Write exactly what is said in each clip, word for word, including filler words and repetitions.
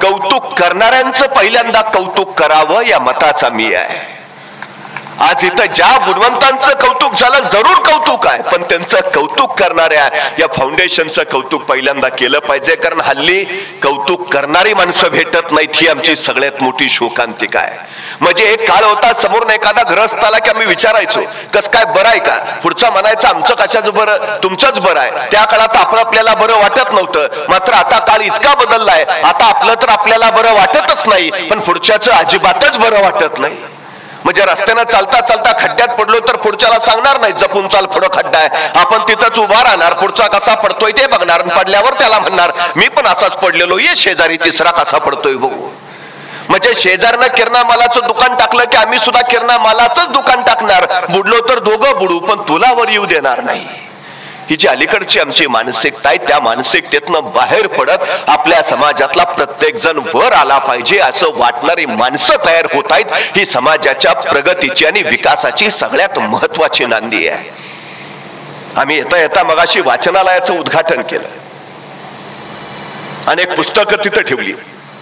कौतुक करणाऱ्यांचं पहिल्यांदा कौतुक करावं या मताचा मी आहे. आज इथं ज्या गुणवंतांचं कौतुक झालं जरूर कौतुक आहे, पण त्यांचं कौतुक करणाऱ्या या फाउंडेशनचं कौतुक पहिल्यांदा केलं पाहिजे. कारण हल्ली कौतुक करणारी माणसं भेटत नाहीत, ही आमची सगळ्यात मोठी शोकांतिका आहे. म्हणजे एक काळ होता समोरून एखादा ग्रस्त आला की आम्ही विचारायचो कस काय बरं आहे का, पुढचा म्हणायचा आमचं कशाच बरं, तुमचंच बरं आहे. त्या काळात आपण आपल्याला बरं वाटत नव्हतं, मात्र आता काळ इतका बदललाय, आता आपलं तर आपल्याला बरं वाटतच नाही, पण पुढच्याचं अजिबातच बरं वाटत नाही. म्हणजे रस्त्यानं चालता चालता खड्ड्यात पडलो तर पुढच्याला सांगणार नाही जपून चाल, पुढं खड्डा आहे, आपण तिथंच उभा राहणार, पुढचा कसा पडतोय ते बघणार, पडल्यावर त्याला म्हणणार मी पण असाच पडलेलो, ये शेजारी तिसरा कसा पडतोय बघू. म्हणजे शेजारनं किरणा मालाचं दुकान टाकलं की आम्ही सुद्धा किरणा मालाचंच दुकान टाकणार, बुडलो तर दोघं बुडू पण तुला वर येऊ देणार नाही. ही जी अलीकडची आमची मानसिकता आहे, त्या मानसिकतेतनं बाहेर पडत आपल्या समाजातला प्रत्येक जण वर आला पाहिजे असं वाटणारी माणसं तयार होत आहेत. ही समाजाच्या प्रगतीची आणि विकासाची सगळ्यात महत्वाची नांदी आहे. आम्ही येता येता मगाशी वाचनालयाचं उद्घाटन केलं, अनेक पुस्तकं तिथं ठेवली.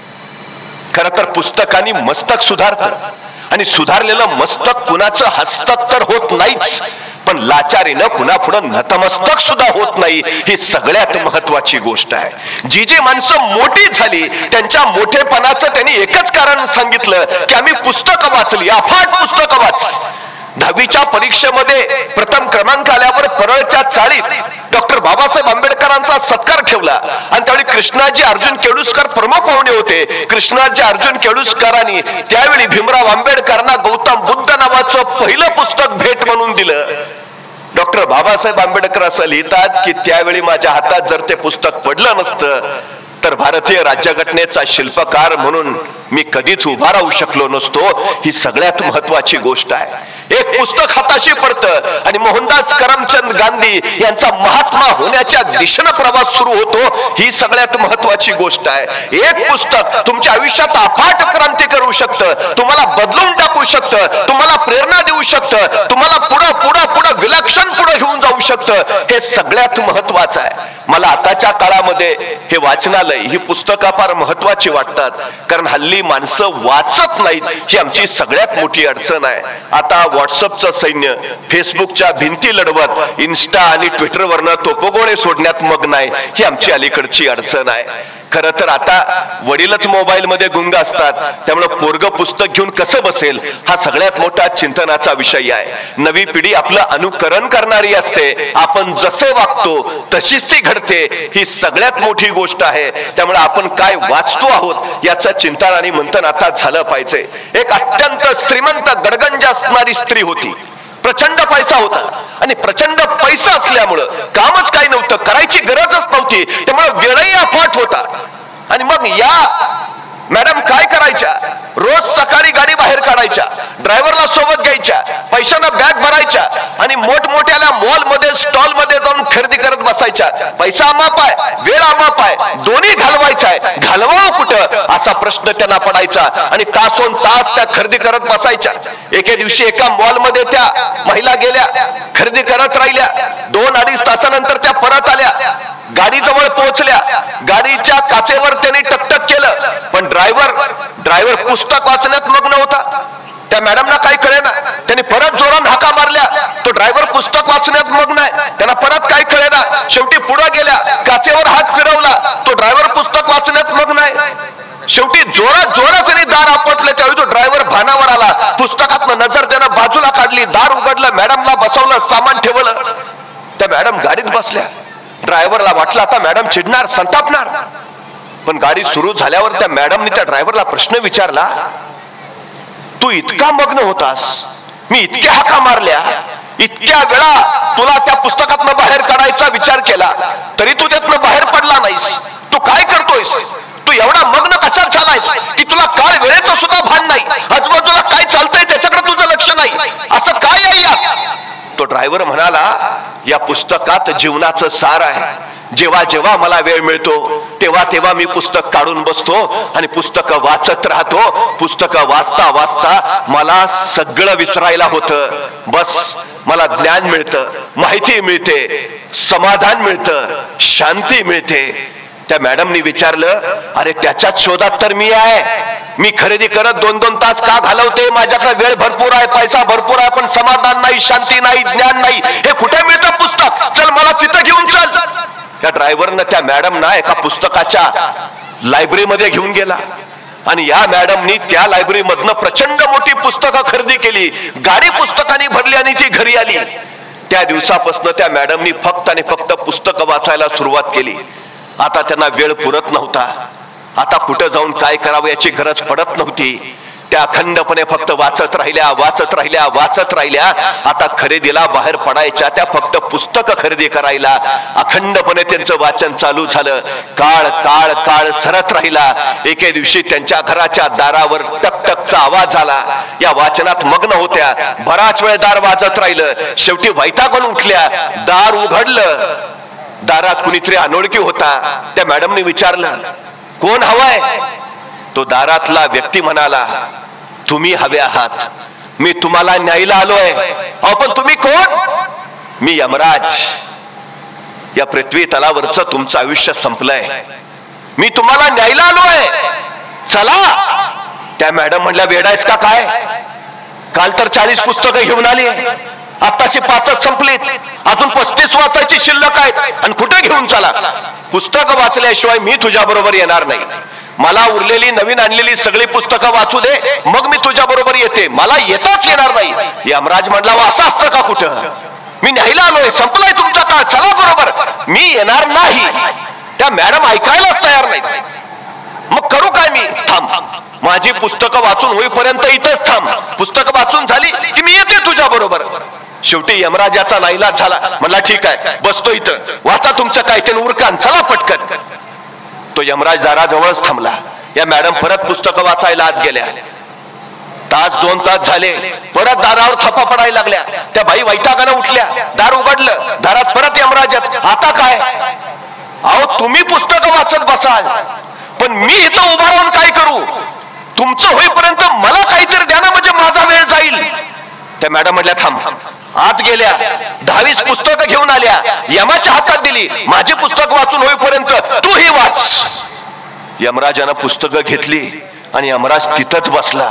खर तर पुस्तकांनी मस्तक सुधारतं, आणि सुधारलेलं मस्तक कुणाचं हस्तक तर होत नाहीच, पण लाचारीनं कुणा पुढं नतमस्तक सुद्धा होत नाही. ही सगळ्यात महत्वाची गोष्ट आहे. जी जी माणसं मोठी झाली त्यांच्या मोठेपणाचं त्यांनी एकच कारण सांगितलं की आम्ही पुस्तकं वाचली, अफाट पुस्तकं वाचली. दहावीच्या परीक्षेमध्ये प्रथम क्रमांक आल्यावर परळच्या चाळीत डॉक्टर बाबासाहेब आंबेडकरांचा सत्कार ठेवला, आणि त्यावेळी कृष्णाजी अर्जुन केळुस्कर प्रमुख पाहुणे होते. कृष्णाजी अर्जुन केळुस्करांनी त्यावेळी भीमराव आंबेडकरांना गौतम बुद्ध नावाचं पहिलं पुस्तक भेट म्हणून दिलं. डॉक्टर बाबासाहेब आंबेडकर असं लिहितात की त्यावेळी माझ्या हातात जर ते पुस्तक पडलं नसतं तर भारतीय राज्यघटनेचा शिल्पकार म्हणून मी कधीच उभा राहू शकलो नसतो. ही सगळ्यात महत्वाची गोष्ट आहे. एक पुस्तक हाताशी पडतं आणि मोहनदास करमचंद गांधी यांचा महात्मा होण्याच्या दिशेनं प्रवास सुरू होतो. ही सगळ्यात महत्वाची गोष्ट आहे. एक पुस्तक तुमच्या आयुष्यात अफाट क्रांती करू शकतं, तुम्हाला बदलून टाकू शकतं, तुम्हाला प्रेरणा देऊ शकतं, तुम्हाला पुढं पुढं पुढं विलक्षण पुढे घेऊन जाऊ शकतं. हे सगळ्यात महत्वाचं आहे. मला आताच्या काळामध्ये हे वाचनालय, ही पुस्तकं फार महत्वाची वाटतात, कारण हल्ली माणसं वाचत नाहीत. ही आमची सगळ्यात मोठी अडचण आहे. आता व्हॉट्सअपचं सैन्य फेसबुकच्या भिंती लढवत इन्स्टा आणि ट्विटरवरनं तोफगोळे सोडण्यात मग्न आहे. ही आमची अलीकडची अडचण आहे. खरं तर आता वडीलच मोबाईल मध्ये गुंग असतात, त्यामुळे पोरग पुस्तक घेऊन कसं बसेल हा सगळ्यात मोठा चिंतनाचा विषय आहे. नवी पिढी आपलं अनुकरण करणारी असते, आपण जसे वागतो तशीच ती घडते. ही सगळ्यात मोठी गोष्ट आहे. त्यामुळे आपण काय वाचतो आहोत याचं चिंतन आणि मंथन आता झालं पाहिजे. एक अत्यंत श्रीमंत गडगंज असणारी स्त्री होती, प्रचंड पैसा होता, आणि प्रचंड पैसा असल्यामुळं कामच काही नव्हतं, करायची गरजच नव्हती, त्यामुळे वेळही अफाट होता. आणि मग या मॅडम काय करायच्या, रोज सकाळी गाडी बाहेर काढायच्या, ड्रायव्हरला सोबत घ्यायच्या, पैशांना बॅग भरायच्या आणि मोठमोठ्याला मॉल मध्ये स्टॉल मध्ये जाऊन खरेदी करत बसायच्या. पैसा अमाप आहे, वेळ अमाप आहे, दोन्ही घालवायचा आहे, घालवावं कुठं असा प्रश्न त्यांना पडायचा. आणि तासोन तास त्या खरेदी करत बसायच्या. एके दिवशी एका मॉल मध्ये त्या महिला गेल्या, खरेदी करत राहिल्या. दोन अडीच तासानंतर त्या परत आल्या, गाडी जवळ पोहोचल्या. गाडीच्या काचेवर त्यांनी टकटक केलं, पण ड्रायव्हर ड्रायव्हर पुस्तक वाचण्यात मग्न होता. त्या मॅडमला काही कळेना, त्यांनी परत जोरान हाका मारल्या. तो ड्रायव्हर पुस्तक वाचण्यात मग्न आहे, त्यांना परत काही कळेना. शेवटी पुढे गेल्या, काचेवर हात फिरवला, तो ड्रायव्हर पुस्तक वाचण्यात मग्न आहे. शेवटी जोरात जोरात त्यांनी दार आपटलं. त्यावेळी तो ड्रायव्हर भानावर आला, पुस्तकातनं नजर त्यानं बाजूला काढली, दार उघडलं, मॅडमला बसवलं, सामान ठेवलं. त्या मॅडम गाडीत बसल्या. ड्रायव्हरला वाटलं आता मॅडम चिडणार, संतापणार, पण गाडी सुरू झाल्यावर त्या मॅडमने त्या ड्रायव्हरला प्रश्न विचारला, तू इतका मग्न होतास, मी इतक्या हाका मारल्या, इतक्या वेळा तुला त्या पुस्तकातनं बाहेर काढायचा विचार केला, तरी तू त्यातनं बाहेर पडला नाहीस, तू काय करतोयस, तू एवढा मग्न कशात झालायस की तुला काळ वेळेचं सुद्धा भान नाही, आजूबाजूला काय चालतंय त्याच्याकडे तुझं लक्ष नाही, असं काय आहे यात? तो ड्रायव्हर म्हणाला, या पुस्तकात जीवनाचं सार आहे. जेव्हा जेव्हा मला वेळ मिळतो तेव्हा तेव्हा मी पुस्तक काढून बसतो आणि पुस्तकं वाचत राहतो. पुस्तकं वाचता वाचता मला सगळं विसरायला होतं. बस मला ज्ञान मिळतं, माहिती मिळते, समाधान मिळतं, शांती मिळते. त्या मॅडमनी विचारलं, अरे त्याच्याच शोधात तर मी आहे, मी खरेदी करत दोन दोन तास का घालवते, माझ्याकडे वेळ भरपूर आहे, पैसा भरपूर आहे, पण समाधान नाही, शांती नाही, ज्ञान नाही, हे कुठे मिळतं पुस्तक, चल मला तिथं घेऊन चल. त्या ड्रायव्हरनं त्या मॅडमना एका पुस्तकाच्या लायब्ररीमध्ये घेऊन गेला आणि या मॅडमनी त्या लायब्ररी मधनं प्रचंड मोठी पुस्तकं खरेदी केली, गाडी पुस्तकांनी भरली आणि ती घरी आली. त्या दिवसापासून त्या मॅडमनी फक्त आणि फक्त पुस्तकं वाचायला सुरुवात केली. आता त्यांना वेळ पुरत नव्हता, आता कुठं जाऊन काय करावं याची गरज पडत नव्हती. त्या अखंडपणे फक्त वाचत राहिल्या वाचत राहिल्या वाचत राहिल्या. आता खरेदीला बाहेर पडायच्या त्या फक्त पुस्तकं खरेदी करायला अखंडपणे त्यांचं वाचन चालू झालं. काळ काळ काळ सरत राहिला. एके दिवशी त्यांच्या घराच्या दारावर टकटकचा आवाज आला. या वाचनात मग्न होत्या, बराच वेळ दार वाजत राहिलं. शेवटी वैतागून उठल्या, दार उघडलं. दारात कुणीतरी अनोळखी होता. त्या मॅडमने विचारलं, कोण हवाय? तो दारातला व्यक्ती म्हणाला, तुम्ही हवे आहात, मी तुम्हाला न्यायला आलोय. अहो पण तुम्ही कोण? मी यमराज. या पृथ्वी तलावरचं तुमचं आयुष्य संपलंय, मी तुम्हाला न्यायला आलोय, चला. त्या मॅडम म्हणल्या, वेडायस का काय? काल तर चाळीस पुस्तकं घेऊन आली, आताशी पाचच संपलीत, अजून पस्तीस वाचायची शिल्लक आहेत आणि कुठे घेऊन चला? पुस्तकं वाचल्याशिवाय मी तुझ्या बरोबर येणार नाही. मला उरलेली नवीन आणलेली सगळी पुस्तकं वाचू दे, मग मी तुझ्या बरोबर येते, मला येताच येणार नाही. यमराज म्हणला, असं असतं का कुठं? मी न्यायला आलोय, संपलाय तुमचा काळ, चला बरोबर. मी येणार नाही. त्या मॅडम ऐकायलाच तयार नाही. मग करू काय मी? थांब, माझी पुस्तकं वाचून होईपर्यंत इथंच थांब. पुस्तकं वाचून झाली की मी येते तुझ्या बरोबर. शेवटी यमराजाचा नाईलाज झाला. म्हणला, ठीक आहे, बसतो इथं, वाचा तुमचं काय ते उरकान, चला पटकन. तो यमराज दाराजवळच थांबला. या मॅडम परत पुस्तकं वाचायला आत गेल्या. तास दोन तास झाले, परत दारावर थप्पा पडायला लागल्या. त्या बाई वैतागानं उठल्या, दार उघडलं, दारात परत यमराजच. आता काय? अहो तुम्ही पुस्तकं वाचत बसाल, पण मी इथं उभा राहून काय करू? तुमचं होईपर्यंत मला काहीतरी द्या ना, म्हणजे माझा वेळ जाईल. त्या मॅडम म्हटल्या, थांब. आत गेल्या, दहावीस पुस्तकं घेऊन आल्या, यमाच्या हातात दिली. माझी पुस्तक वाचून होईपर्यंत तू ही वाच. यमराजानं पुस्तकं घेतली आणि यमराज तिथंच बसला.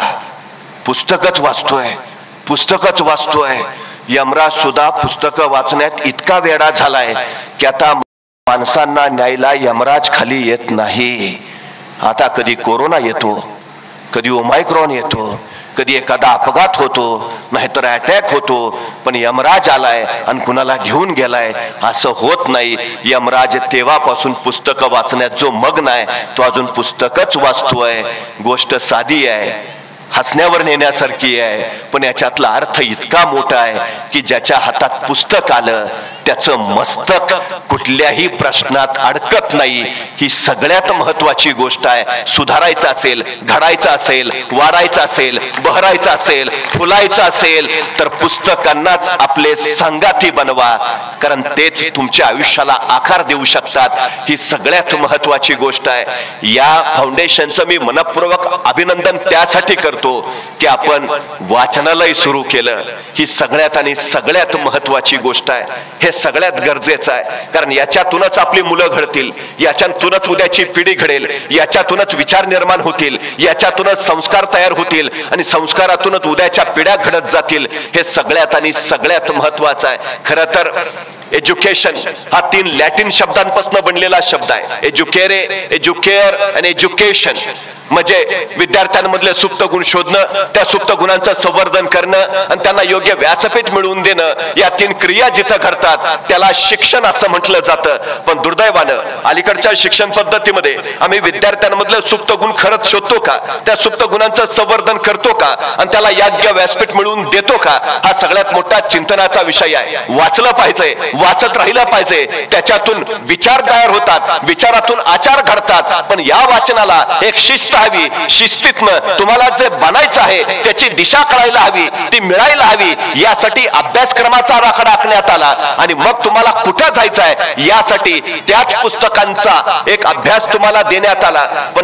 पुस्तकच वाचतोय, पुस्तकच वाचतोय. यमराज सुद्धा पुस्तकं वाचण्यात इतका वेडा झालाय की आता माणसांना न्यायला यमराज खाली येत नाही. आता कधी कोरोना येतो, कधी ओमायक्रॉन येतो, कधी एखादा अपघात होतो, नाहीतर अटॅक होतो, पण यमराज आलाय आणि कुणाला घेऊन गेलाय असं होत नाही. यमराज तेव्हापासून पुस्तकं वाचण्यात जो मग्न आहे तो अजून पुस्तकच वाचतोय. गोष्ट साधी आहे, हसण्यावर नेण्यासारखी आहे, पण याच्यातला अर्थ इतका मोठा आहे की ज्याच्या हातात पुस्तक आलं त्याचं मस्तक कुठल्याही प्रश्नात अडकत नाही. ही सगळ्यात महत्वाची गोष्ट आहे. सुधारायचं असेल, घडायचं असेल, वाढायचं असेल, बहरायचं असेल, फुलायचं असेल तर पुस्तकांनाच आपले संगाती बनवा, कारण तेच तुमच्या आयुष्याला आकार देऊ शकतात. ही सगळ्यात महत्वाची गोष्ट आहे. या फाउंडेशनचं मी मनपूर्वक अभिनंदन त्यासाठी करतो की आपण वाचनालय सुरू केलं. ही सगळ्यात आणि सगळ्यात महत्वाची गोष्ट आहे. हे सगळ्यात गरजेचं आहे, कारण याच्यातूनच आपली मुलं घडतील, याच्यातूनच उद्याची पिढी घडेल, याच्यातूनच विचार निर्माण होतील, याच्यातूनच संस्कार तयार होतील आणि संस्कारातूनच उद्याच्या पिढ्या घडत जातील. हे सगळ्यात आणि सगळ्यात महत्वाचं आहे. खरं तर एज्युकेशन हा तीन लॅटिन शब्दांपासून बनलेला शब्द आहे. एज्युकेरे, एज्युकेअर आणि एज्युकेशन म्हणजे विद्यार्थ्यांमधले सुप्त गुण शोधणं, त्या सुप्त गुणांचं संवर्धन करणं आणि त्यांना योग्य व्यासपीठ मिळवून देणं. या तीन क्रिया जिथं घडतात त्याला शिक्षण असं म्हटलं जातं. पण दुर्दैवानं अलीकडच्या शिक्षण पद्धतीमध्ये आम्ही विद्यार्थ्यांमधले सुप्त गुण खरंच शोधतो का, त्या सुप्त गुणांचं संवर्धन करतो का आणि त्याला योग्य व्यासपीठ मिळवून देतो का, हा सगळ्यात मोठा चिंतनाचा विषय आहे. वाचलं पाहिजे, वाचत राहिलं पाहिजे, त्याच्यातून विचार तयार होतात, विचारातून आचार घडतात. पण या वाचनाला एक शिस्त हवी. शिस्तीतनं तुम्हाला जे बनायचं आहे त्याची दिशा कळायला हवी, ती मिळायला हवी. यासाठी अभ्यासक्रमाचा आराखडा आखण्यात आला आणि मग तुम्हाला कुठं जायचं आहे यासाठी त्याच पुस्तकांचा एक अभ्यास तुम्हाला देण्यात आला. पण सगळ्यात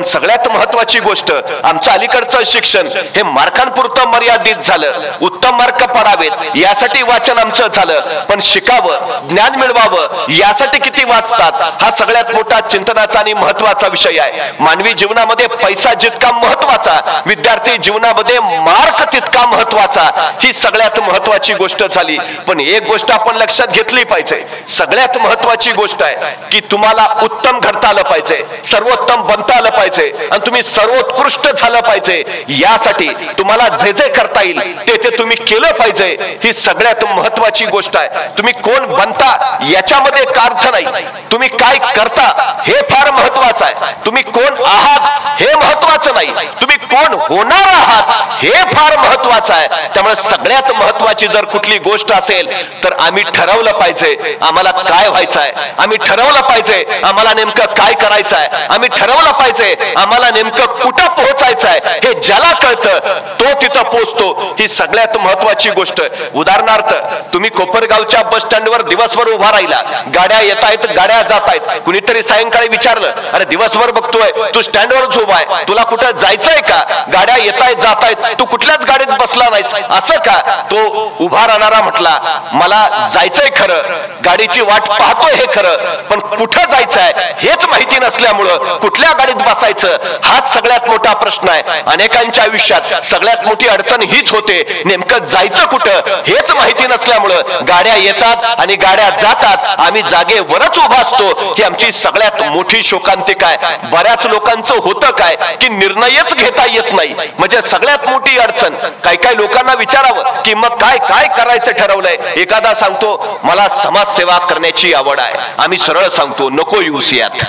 सगळ्यात महत्वाची गोष्ट, आमचं अलीकडचं शिक्षण हे मार्कांपुरतं मर्यादित झालं. उत्तम मार्क पडावेत यासाठी वाचन आमचं झालं, पण शिकावं, ज्ञान मिळवावं यासाठी किती वाचतात हा सगळ्यात मोठा चिंतनाचा आणि महत्वाचा विषय आहे. मानवी जीवनामध्ये पैसा जितका महत्वाचा, विद्यार्थी जीवनामध्ये मार्क तितका महत्वाचा. ही सगळ्यात महत्वाची गोष्ट झाली. पण एक गोष्ट आपण लक्षात घेतली पाहिजे, सगळ्यात महत्वाची गोष्ट आहे की तुम्हाला उत्तम घडता आलं पाहिजे, सर्वोत्तम बनता आलं पाहिजे आणि तुम्ही सर्वोत्कृष्ट झालं पाहिजे. यासाठी तुम्हाला जे जे करता येईल ते ते तुम्ही केलं पाहिजे. ही सगळ्यात महत्वाची गोष्ट आहे. तुम्ही कोण बनता याच्यामध्ये का अर्थ नाही, तुम्ही काय करता हे फार महत्वाचं आहे. तुम्ही कोण आहात हे महत्वाचं नाही, तुम्ही कोण होणार आहात हे फार महत्वाचं आहे. त्यामुळे सगळ्यात महत्वाची जर कुठली गोष्ट असेल तर आम्ही ठरवलं पाहिजे आम्हाला काय व्हायचं आहे, आम्ही ठरवलं पाहिजे आम्हाला नेमकं काय करायचं आहे, आम्ही ठरवलं पाहिजे आम्हाला नेमकं कुठं पोहोचायचं आहे. हे ज्याला कळतं तो तिथं पोहोचतो. ही सगळ्यात महत्वाची गोष्ट. उदाहरणार्थ तुम्ही कोपरगावच्या बस स्टँडवर दिवसभर उभा राहिला, गाड्या येत आहेत, गाड्या जात आहेत. कुणीतरी सायंकाळी विचारलं, अरे दिवसभर बघतोय तू स्टँडवरच उभा आहे, तुला कुठं जायचंय का? गाड्या येत आहेत जात आहेत, तू कुठल्याच गाडीत बसला नाहीस, असं का? तो उभा राहणारा म्हटला, मला जायचंय खरं, गाडीची वाट पाहतोय हे खरं, पण कुठं जायचंय हेच माहिती नसल्यामुळं कुठल्या गाडीत बसायचं हाच सगळ्यात मोठा प्रश्न आहे. अनेकांच्या आयुष्यात सगळ्यात मोठी अडचण हीच होते, नेमकं जायचं कुठं हेच माहिती नसल्यामुळं गाड्या येतात आणि गाड्या जातात, आम्ही जागेवरच उभा असतो. ही आमची सगळ्यात मोठी शोकांतिका आहे. बऱ्याच लोकांचं होतं काय की निर्णयच घेता येत नाही, म्हणजे सगळ्यात मोठी अडचण. काही काही लोकांना विचारावं की मग काय काय करायचं ठरवलंय. एखादा सांगतो मला समाजसेवा करण्याची आवड आहे, आम्ही सरळ सांगतो नको येऊस यात.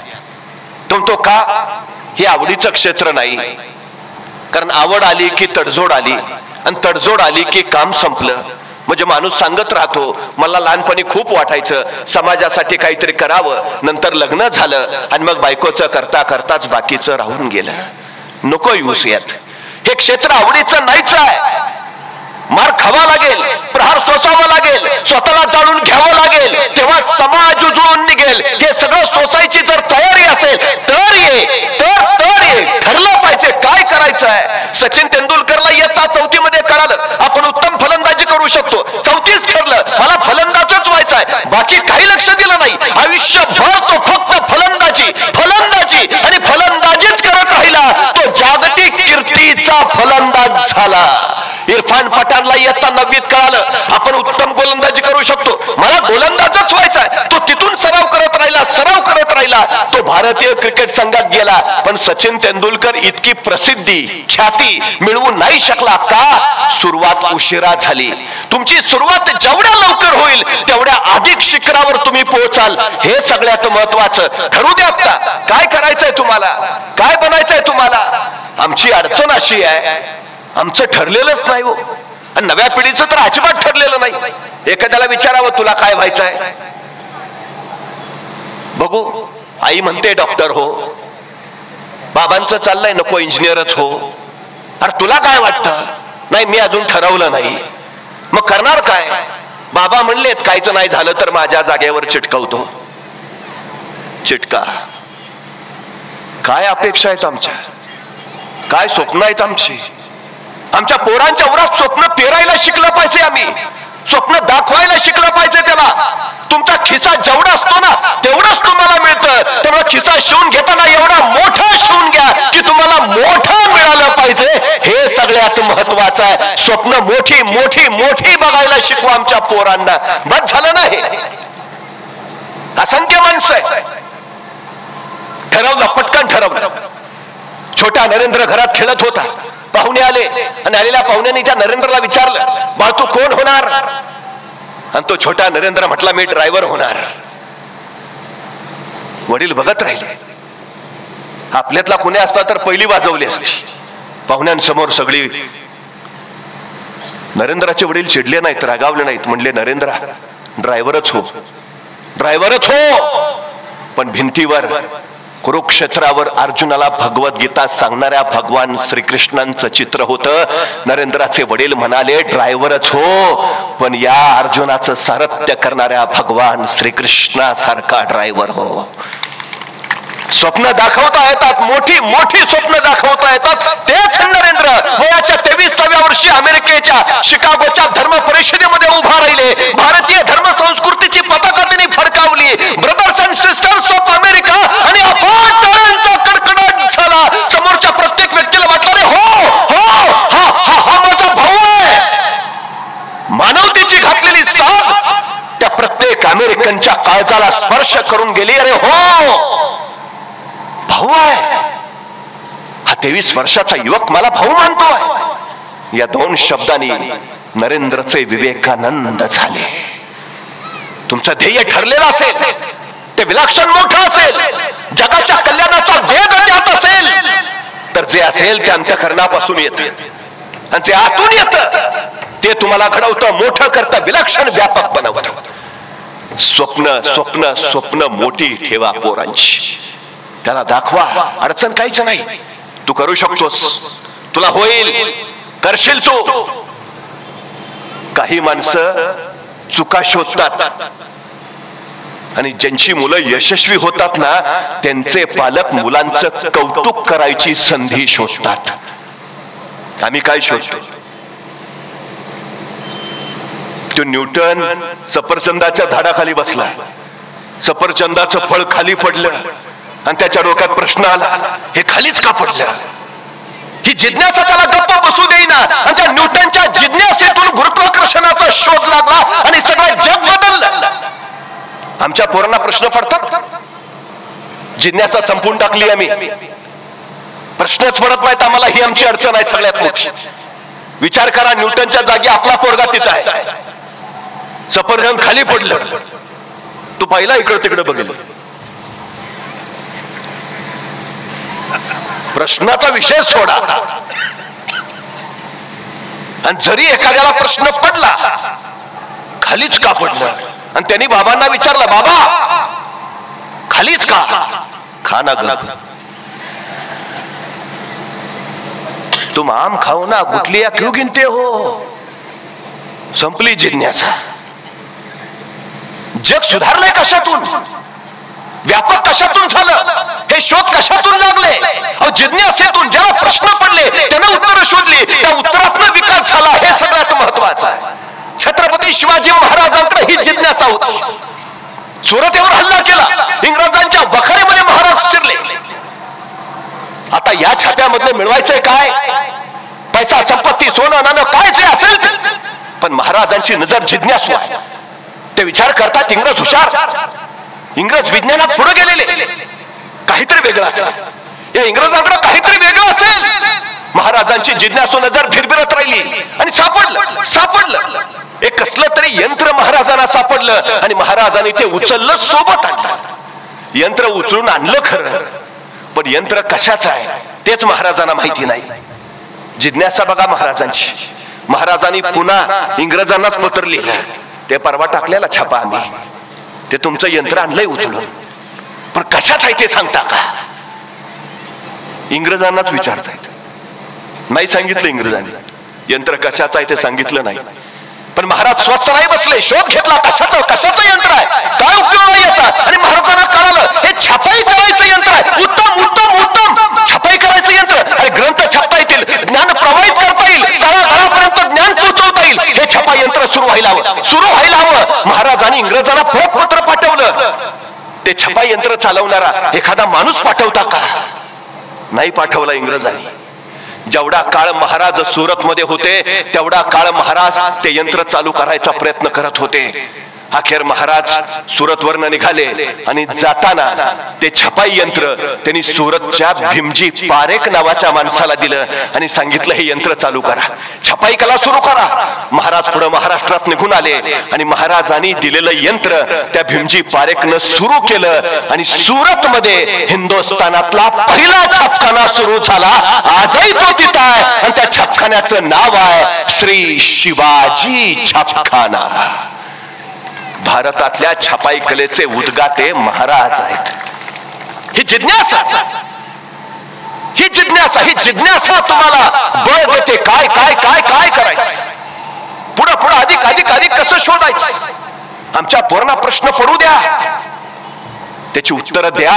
तो का? हे आवडीचं क्षेत्र नाही. कारण आवड आली की तडजोड आली आणि तडजोड आली की काम संपलं. म्हणजे माणूस सांगत राहतो मला लहानपणी खूप वाटायचं समाजासाठी काहीतरी करावं, नंतर लग्न झालं आणि मग बायकोचं करता करताच बाकीचं राहून गेलं. नको येऊस यात. हे क्षेत्र आवडीचं नाहीच आहे. मार खावा लागेल, प्रहार सोसावा लागेल, स्वतःला जाळून घ्यावं लागेल, तेव्हा समाज उजळून निघेल. हे सगळं सोसायची जर तयारी असेल तर ये, तर तर ये. ठरलं पाहिजे काय करायचं आहे. सचिन तेंडुलकरला इयत्ता चौथी मध्ये कळालं आपण उत्तम फलंदाजी करू शकतो, चौथीच ठरलं मला फलंदाजच व्हायचं आहे, बाकी काही लक्ष दिलं नाही. आयुष्यभर तो फक्त फलंदाजी फलंदाजी आणि फलंदाजीच करत राहिला. तो जागतिक कीर्तीचा फलंदाज झाला. इरफान पठाणला इयत्ता नववीत कळालं आपण उत्तम गोलंदाजी करू शकतो, मला गोलंदाजच व्हायचा आहे. तो तिथून सराव करत राहिला सराव करत राहिला तो भारतीय क्रिकेट संघात गेला. पण सचिन तेंडुलकर इतकी प्रसिद्धी ख्याती मिळवू नाही शकला का? सुरुवात उशिरा झाली. तुमची सुरुवात जेवढ्या लवकर होईल तेवढ्या अधिक शिखरावर तुम्ही पोहोचाल. हे सगळ्यात महत्वाचं. ठरू द्या आता काय करायचंय तुम्हाला, काय बनायचंय तुम्हाला. आमची अडचण अशी आहे आमचं ठरलेलंच नाही हो, आणि नव्या पिढीचं तर अजिबात ठरलेलं नाही. एखाद्याला विचारावं तुला काय व्हायचंय, बघू आई म्हणते डॉक्टर हो, बाबांचं चाललंय नको इंजिनियरच हो. अरे तुला काय वाटतं? नाही मी अजून ठरवलं नाही. मग करणार काय? बाबा म्हणलेत कायच नाही झालं तर माझ्या जागेवर चिटकवतो. चिटका. काय अपेक्षा आहेत आमच्या, काय स्वप्न आहेत आमची. आमच्या पोरांच्या उरात स्वप्न पेरायला शिकलं पाहिजे. आम्ही स्वप्न दाखवायला शिकलं पाहिजे त्याला. तुमचा खिसा जेवढा असतो ना तेवढंच तुम्हाला मिळतं. त्यामुळे खिसा शिवून घेताना एवढा मोठा शिवून घ्या की तुम्हाला मोठं मिळालं पाहिजे. हे सगळ्यात महत्वाचं आहे. स्वप्न मोठी मोठी मोठी बघायला शिकवा आमच्या पोरांना. बस झालं नाही. असंख्य माणसं आहे ठरवलं पटकन ठरवलं. छोटा नरेंद्र घरात खेळत होता, पाहुणे आले आणि आलेल्या पाहुण्यांनी त्या नरेंद्रला विचारलं बाळ तू कोण होणार? आणि तो छोटा नरेंद्र म्हटला मी ड्रायव्हर होणार. वडील बघत राहिले. आपल्यातला कोणी असता तर पहिली वाजवली असती. पाहुण्यांसमोर सगळी. नरेंद्राचे वडील चिडले नाहीत, रागावले नाहीत, म्हणले नरेंद्रा ड्रायव्हरच हो, ड्रायव्हरच हो. पण भिंतीवर कुरुक्षेत्रावर अर्जुनाला भगवद्गीता सांगणाऱ्या भगवान श्रीकृष्णांचं चित्र होतं. नरेंद्राचे वडील म्हणाले ड्रायव्हरच हो, पण या अर्जुनाचं सारथ्य करणाऱ्या भगवान श्रीकृष्णासारखा ड्रायव्हर हो. स्वप्न दाखवता येतात, मोठी मोठी स्वप्न दाखव वर्षी अमेरिकेच्या शिकागोच्या धर्म परिषदेमध्ये उभा राहिले. भारतीय धर्म संस्कृतीची पताका त्यांनी फडकावली. Brothers and sisters of America आणि अफाट टाळ्यांचा कडकडाट झाला. समोरच्या प्रत्येक व्यक्तीला वाटलं रे हो हो हा हा हा माझा भाऊ आहे. मानवतेची घातलेली साथ त्या प्रत्येक अमेरिकनच्या काळजाला स्पर्श करून गेली. अरे हो भाऊ आहे. हा तेवीस वर्षाचा युवक मला भाऊ मानतोय. या दोन शब्दांनी नरेंद्रचे विवेकानंद झाले. तुमचं ध्येय ठरलेलं असेल, ते विलक्षण मोठं असेल, जगाच्या कल्याणाचा वेग त्यात असेल, तर जे असेल ते अंतःकरणापासून येतं आणि जे आतून येतं ते तुम्हाला घडवतं, मोठं करतं, विलक्षण व्यापक बनवतं. स्वप्न स्वप्न स्वप्न मोठी ठेवा पोरांची. त्याला दाखवा, अडचण काहीच नाही. तू करू शकतोस, तुला होईल, करशील तू. काही माणसं चुका शोधतात आणि ज्यांची मुलं यशस्वी होतात ना, त्यांचे पालक मुलांचं कौतुक करायची संधी शोधतात. आम्ही काय शोधतो? तो न्यूटन सफरचंदाच्या झाडाखाली बसला, सफरचंदाचं फळ खाली पडलं आणि त्याच्या डोक्यात प्रश्न आला, हे खालीच का पडलं? ही जिज्ञासा त्याला गप्प बसू देईना आणि त्या न्यूटनच्या जिज्ञासेतून गुरुत्वाकर्षणाचा शोध लागला आणि सगळं जग बदललं. आमच्या पोरांना प्रश्न पडतात, जिज्ञासा संपून टाकली आम्ही, प्रश्नच पडत नाहीत आम्हाला. ही आमची अडचण आहे सगळ्यात मोठी. विचार करा, न्यूटनच्या जागी आपला पोरगा तिथं आहे, सफरचंद खाली पडलं, तू पाहिला इकडं तिकडं बघेल. प्रश्नाचा विषय सोडा. आणि जरी एखाद्याला प्रश्न पडला खालीच का पडलं आणि त्यांनी बाबांना विचारलं, बाबा खालीच का? खाना ग, तुम आम खाओ ना, गुटलिया क्यों गिनते हो? संपली जिज्ञासा. जग सुधारलंय कशातून? व्यापक कशातून झालं? हे शोध कशातून लागले? अहो जिज्ञासेतून. ज्याला प्रश्न पडले त्याने उत्तर शोधली, त्या उत्तरातून विकास झाला. हे सगळ्यात महत्वाचं आहे. छत्रपती शिवाजी महाराजांकडे ही जिज्ञासा होती. सुरतेवर हल्ला केला, इंग्रजांच्या वखारीमध्ये महाराज शिरले. आता या छाप्यामधले मिळवायचंय काय? पैसा, संपत्ती, सोनं नाणं, काय जे असेल ते. पण महाराजांची नजर जिज्ञासू आहे. ते विचार करतात, इंग्रज हुशार, इंग्रज विज्ञानात पुढे गेलेले, काहीतरी वेगळं असेल, या इंग्रजांकडे काहीतरी वेगळं असेल. महाराजांची जिज्ञासू नजर भिरभिरत राहिली आणि सापडलं सापडलं एक कसलं तरी यंत्र महाराजांना सापडलं आणि महाराजांनी ते उचललं, सोबत आणलं. यंत्र उचलून आणलं खरं, पण यंत्र कशाचं आहे तेच महाराजांना माहिती नाही. जिज्ञासा बघा महाराजांची. महाराजांनी पुन्हा इंग्रजांनाच पत्र लिहिलं. ते परवा टाकलेला छापा आम्ही, ते तुमचं यंत्र आणलंय उचलून, पण कशाच आहे ते सांगता का? इंग्रजांनाच विचारतायत. नाही सांगितलं इंग्रजांनी, यंत्र कशाचं आहे ते सांगितलं नाही. पण महाराज स्वस्त नाही बसले, शोध घेतला, कशाचं कशाचं यंत्र आहे, काय उपयोग आहे याचा. आणि महाराजांना कळालं हे छपाई करायचं यंत्र आहे. उत्तम उत्तम उत्तम छपाई करायचं यंत्र. आणि ग्रंथ छापता येतील, ज्ञान प्रवाहित करता येईल, तळागाळापर्यंत ज्ञान पोहोचवता येईल. हे छपा यंत्र सुरू व्हायला हवं, सुरू व्हायला हवं. महाराजांनी इंग्रजांना परत पत्र पाठवलं. ते छपा यंत्र चालवणारा एखादा माणूस पाठवता का? नाही पाठवला इंग्रजांनी. जेवढा काळ महाराज सुरत मध्ये होते तेवढा काळ महाराज ते यंत्र चालू करायचा प्रयत्न करत होते. अखेर महाराज सुरतवरनं निघाले आणि जाताना ते छपाई यंत्र त्यांनी सुरतच्या भीमजी पारेख नावाच्या माणसाला दिलं आणि सांगितलं हे यंत्र चालू करा, छपाई कला सुरू करा. महाराज पुढे महाराष्ट्रात निघून आले आणि महाराजांनी दिलेलं यंत्र त्या भीमजी पारेखनं सुरू केलं आणि सुरत मध्ये हिंदुस्थानातला पहिला छापखाना सुरू झाला. आजही तो तिथं आहे आणि त्या छापखान्याचं नाव आहे श्री शिवाजी छापखाना. भारतातल्या छपाई कलेचे उद्गाते महाराज आहेत. ही जिज्ञासा, ही जिज्ञासा ही जिज्ञासा तुम्हाला बळ देते. काय काय काय काय करायचं, पुढे पुढे अधिक अधिक अधिक कसं शोधायचं. आमच्या पोरांना प्रश्न पडू द्या, त्याची उत्तरं द्या.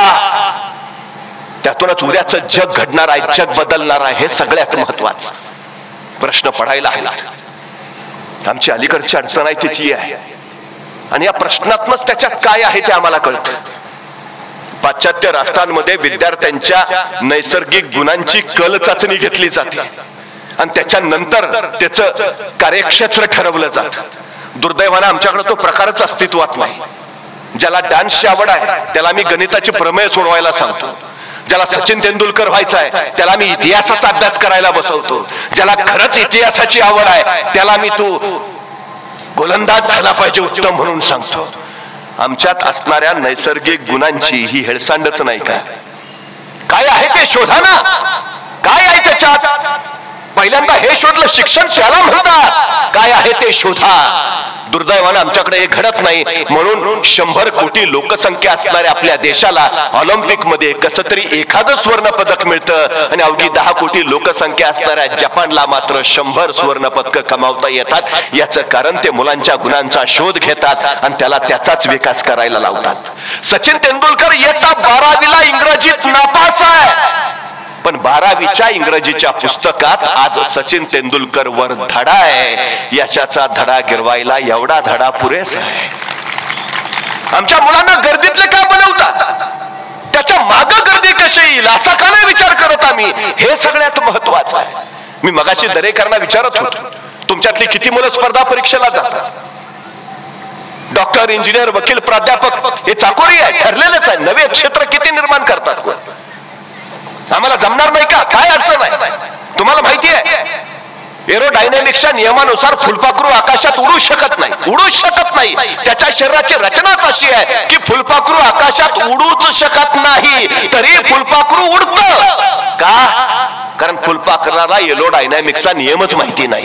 त्यातूनच उद्याचं जग घडणार आहे, जग बदलणार आहे. हे सगळ्यात महत्वाचं. प्रश्न पडायला हवा. आमची अलीकडची अडचण आहे ती आहे, आणि या प्रश्नातनच त्याच्यात काय आहे ते आम्हाला कळतं. पाश्चात्य राष्ट्रांमध्ये विद्यार्थ्यांच्या नैसर्गिक गुणांची कल चाचणी घेतली जाते आणि त्याच्यानंतर त्याचं कार्यक्षेत्र ठरवलं जातं. दुर्दैवानं आमच्याकडे तो प्रकारच अस्तित्वात नाही. ज्याला डान्सची आवड आहे त्याला मी गणिताचे प्रमेय सोडवायला सांगतो. ज्याला सचिन तेंडुलकर व्हायचं आहे त्याला मी इतिहासाचा अभ्यास करायला बसवतो. ज्याला खरंच इतिहासाची आवड आहे त्याला मी तू गोलंदाज झाला पाहिजे उत्तम म्हणून सांगतो. आमच्यात असणाऱ्या नैसर्गिक गुणांची ही हेळसांडच नाही का? काय आहे ते शोधा ना. काय आहे त्याच्यात? पहिल्यांदा हे शोधलं, शिक्षण त्याला म्हणतात. काय आहे ते शोधा. दुर्दैवानं आमच्याकडे हे घडत नाही. म्हणून शंभर कोटी लोकसंख्या असणाऱ्या आपल्या देशाला ऑलिम्पिक मध्ये कसं तरी एखादं स्वर्ण पदक मिळतं आणि अवघी दहा कोटी लोकसंख्या असणाऱ्या जपानला मात्र शंभर स्वर्ण पदक कमावता येतात. याचं कारण ते मुलांच्या गुणांचा शोध घेतात आणि त्याला त्याचाच विकास करायला लावतात. सचिन तेंडुलकर इयत्ता बारावीला इंग्रजीत नापास आहे, पण बारावीच्या इंग्रजीच्या पुस्तकात आज सचिन तेंडुलकर वर धडा आहे. यशाचा धडा गिरवायला एवढा धडा पुरेसा आहे. आमच्या मुलांना गर्दीतले का बनवतात, त्याच्या माग गर्दी कशी येईल असा का नाही विचार करत आम्ही. हे सगळ्यात महत्वाचं आहे. मी मगाशी दरेकरांना विचारत होतो, तुमच्यातली किती मुलं स्पर्धा परीक्षेला जातात? डॉक्टर, इंजिनियर, वकील, प्राध्यापक हे चाकोरी आहे, ठरलेलंच आहे. नवे क्षेत्र किती निर्माण करतात? आम्हाला जमणार नाही का? काय अडचण आहे? तुम्हाला माहिती आहे एरोडायनॅमिक्सच्या नियमानुसार फुलपाखरू आकाशात उडू शकत नाही. उडू शकत नाही. त्याच्या शरीराची रचनाच अशी आहे की फुलपाखरू आकाशात उडूच शकत नाही, तरी फुलपाखरू उडतं का? कारण फुलपाखराला एरोडायनॅमिक्सचा नियमच माहिती नाही.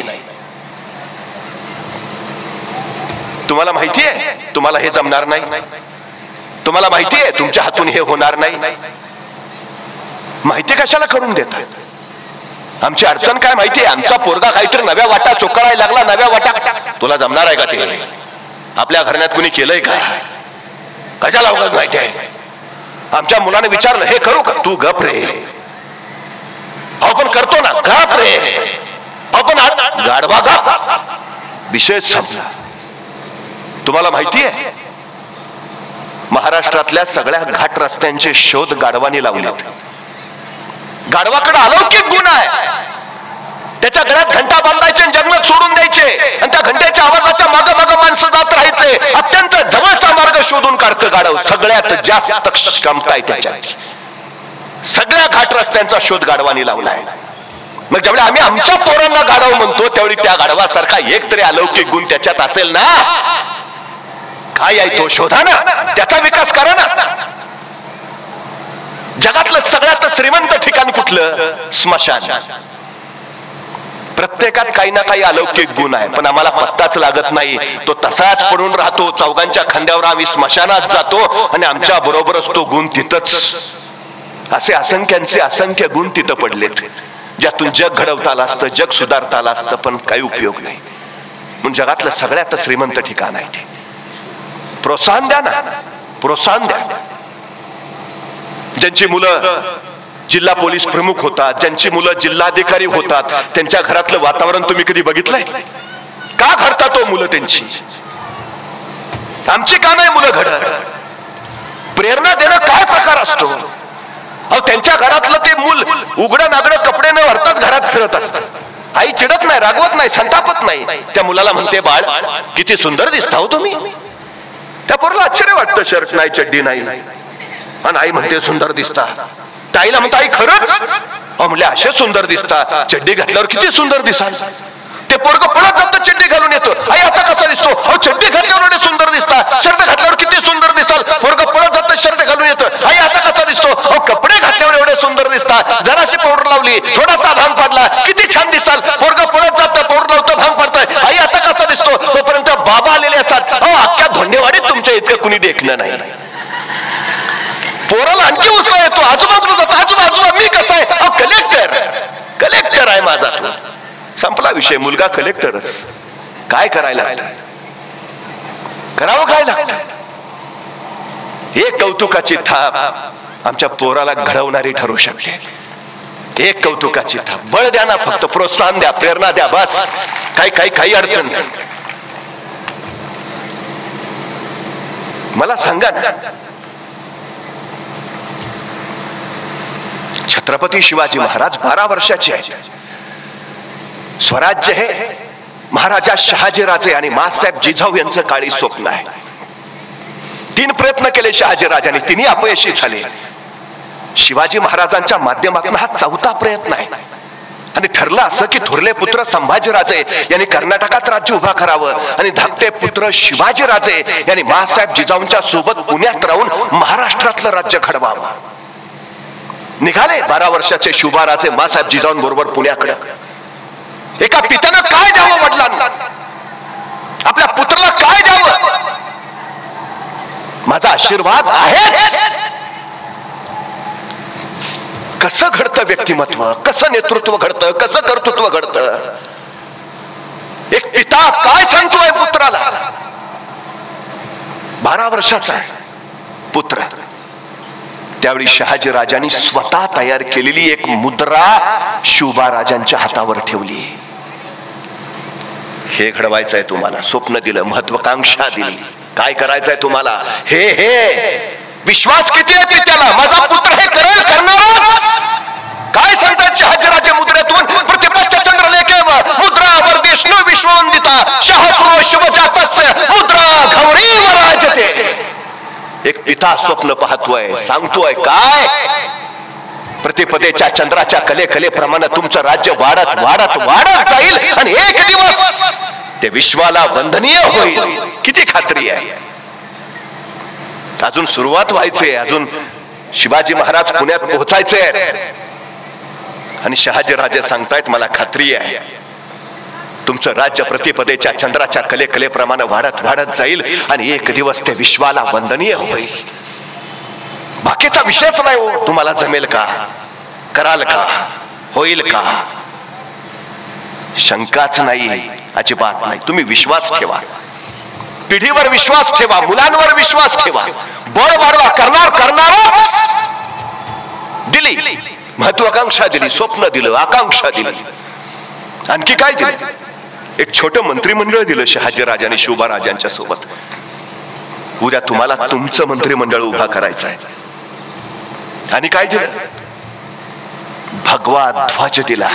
तुम्हाला माहिती आहे तुम्हाला हे जमणार नाही. तुम्हाला माहिती आहे तुमच्या हातून हे होणार नाही. माहिती कशाला करून देतात? आमची अडचण काय माहिती आहे? आमचा पोरगा काहीतरी नव्या वाटा चोकाळायला लागला. नव्या वाटा तुला जमणार आहे का? ते आपल्या घराण्यात कुणी केलंय का? कशाला उगाच माहिती आहे? आमच्या मुलाने विचारलं हे करू का? तू गप रे. आपण करतो ना, गप रे. आपण गाढवा गप. विषय संपला. तुम्हाला माहिती आहे महाराष्ट्रातल्या सगळ्या घाट रस्त्यांचे शोध गाढवानी लावलेत. गाढवाकडे अलौकिक गुण आहे. त्याच्या गळ्यात घंटा बांधायचे आणि जंगलात सोडून द्यायचे आणि त्या घंट्याच्या आवाजाच्या माग माग माणसं जात राहायचे. अत्यंत जवळचा मार्ग शोधून काढतं गाढव. सगळ्यात जास्त क्षमता आहे त्याच्यात. सगळ्या घाट रस्त्यांचा शोध गाढवानी लावलाय. मग जेवढे आम्ही आमच्या पोरांना गाढव म्हणतो तेवढी त्या गाढवासारखा एक तरी अलौकिक गुण त्याच्यात असेल ना. काय आहे तो? शोधा ना, त्याचा विकास करा ना. जगातलं सगळ्यात श्रीमंत ठिकाण कुठलं? स्मशान. प्रत्येकात काही ना काही अलौकिक गुण आहे, पण आम्हाला पत्ताच लागत नाही. तो तसाच पडून राहतो. चौघांच्या खांद्यावर आम्ही स्मशानात जातो आणि आमच्या बरोबरच तो गुण तिथंच. असे असंख्यांचे असंख्य गुण तिथं पडलेत ज्यातून जग घडवता आलं असतं, जग सुधारता आलं असतं, पण काही उपयोग नाही. म्हणून जगातलं सगळ्यात श्रीमंत ठिकाण आहे ते. प्रोत्साहन द्या ना, प्रोत्साहन द्या. ज्यांची मुलं जिल्हा पोलीस प्रमुख होतात, ज्यांची मुलं जिल्हाधिकारी होतात, त्यांच्या घरातलं वातावरण तुम्ही कधी बघितलंय का? घडतात तो मुलं त्यांची. आमची का नाही मुलं घडत? प्रेरणा देणं काय प्रकार असतो? अहो त्यांच्या घरातलं ते मूल उघडं नागडं कपडे न भरताच घरात फिरत असतं. आई चिडत नाही, रागवत नाही, संतापत नाही. त्या मुलाला म्हणते बाळ किती सुंदर दिसता हो तुम्ही. त्या पोराला आश्चर्य वाटतं, शर्ट नाही, चड्डी नाही, आणि आई म्हणते सुंदर दिसता. त्या आईला म्हणता आई खरंच? अहो म्हणले असे सुंदर दिसता, चड्डी घातल्यावर किती सुंदर दिसाल. ते पोरग पळत जातं, चड्डी घालून येतो. आई आता कसा दिसतो? अहो चड्डी घातल्यावर एवढे सुंदर दिसता, शर्ट घातल्यावर किती सुंदर दिसाल. पोरग पळत जातं, शर्ट घालून येतं. आई आता कसा दिसतो? अहो कपडे घातल्यावर एवढे सुंदर दिसता, जराशी पावडर लावली, थोडासा भांग पाडला, किती छान दिसाल. पोरग पळत जातं, पावडर लावतं, भांग पाडतंय. आई आता कसा दिसतो? तोपर्यंत बाबा आलेले असतात. अहो अख्ख्या धोंडेवाडीत तुमच्या इतकं कुणी देखणं नाही. पोराला आणखी उत्साह येतो, आजूबाजूला जातो, आजोबा आजोबा मी कसा आहे? अहो कलेक्टर, कलेक्टर आहे माझा तो. संपला विषय. मुलगा कलेक्टरच. काय करायला लागतं? करावं काय लागतं? एक कौतुकाची थाप आमच्या पोराला घडवणारी ठरू शकते. एक कौतुकाची थाप. बळ द्या ना, फक्त प्रोत्साहन द्या, प्रेरणा द्या, बस. काही काही काही अडचण नाही. मला सांगा ना, छत्रपती शिवाजी महाराज बारा वर्षाचे आहेत. स्वराज्य हे महाराजा शहाजीराजे आणि माँसाहेब जिजाऊ यांचं काळी स्वप्न आहे. तीन प्रयत्न केले शहाजीराजांनी, तिन्ही अपयशी झाले. शिवाजी महाराजांच्या माध्यमातून हा चौथा प्रयत्न आहे. आणि ठरलं असं की थोरले पुत्र संभाजीराजे यांनी कर्नाटकात राज्य उभा करावं आणि धाकटे पुत्र शिवाजीराजे यांनी माँसाहेब जिजाऊंच्या सोबत पुण्यात राहून महाराष्ट्रातलं राज्य घडवावं. निघाले बारा वर्षाचे शिवबाराजे माँसाहेब जिजाऊंबरोबर पुण्याकडे. एका पित्यानं काय द्यावं वडिलांना, आपल्या पुत्राला काय द्यावं? माझा आशीर्वाद आहे. कसं घडतं व्यक्तिमत्व, कसं नेतृत्व घडतं, कसं कर्तृत्व घडतं? एक पिता काय सांगतोय पुत्राला? बारा वर्षाचा पुत्र. त्यावेळी शहाजी राजांनी स्वतः तयार केलेली एक मुद्रा शिवबा राजांच्या हातावर ठेवली. हे घडवायचंय तुम्हाला, स्वप्न दिलं, महत्वाकांक्षा दिली. काय करायचंय तुम्हाला? हे हे विश्वास किती आहे पित्याला? माझा पुत्र हे करेल, करणारच. काय सांगतात शहाजीराजे मुद्रेतून? प्रतिपाच्या चंद्रलेखेवर मुद्रा वर्देष्णू विश्ववंदिता शहापुरो शिवजातस्य मुद्रा घौरीव राजते. एक पिता स्वप्न पाहतोय, सांगतोय काय? प्रतिपदेच्या चंद्राच्या कले कलेप्रमाणे तुमचं राज्य वाढत वाढत वाढत जाईल आणि एक दिवस ते विश्वाला वंदनीय होईल. किती खात्री आहे? अजून सुरुवात व्हायचे, अजून शिवाजी महाराज पुण्यात पोहोचायचे आणि शहाजी राजे सांगतायत मला खात्री आहे तुमचं राज्य प्रतिपदेच्या चंद्राच्या कले कलेप्रमाणे वाढत वाढत जाईल आणि एक दिवस ते विश्वाला वंदनीय होईल. बाकीचा विषयच नाही हो. तुम्हाला जमेल का? कराल का? होईल का? शंकाच नाही, अजिबात नाही. तुम्ही विश्वास ठेवा, पिढीवर विश्वास ठेवा, मुलांवर विश्वास ठेवा, बळ वाढवा. करणार करणारच. दिली महत्वाकांक्षा, दिली स्वप्न, दिलं आकांक्षा दिली. आणखी काय दिलं? एक छोटं मंत्रिमंडळ दिलं शहाजी राजांनी शिवबा राजांच्या सोबत. उद्या तुम्हाला तुमचं मंत्रिमंडळ उभा करायचं आहे. आणि काय दिलं? भगवा ध्वज दिला.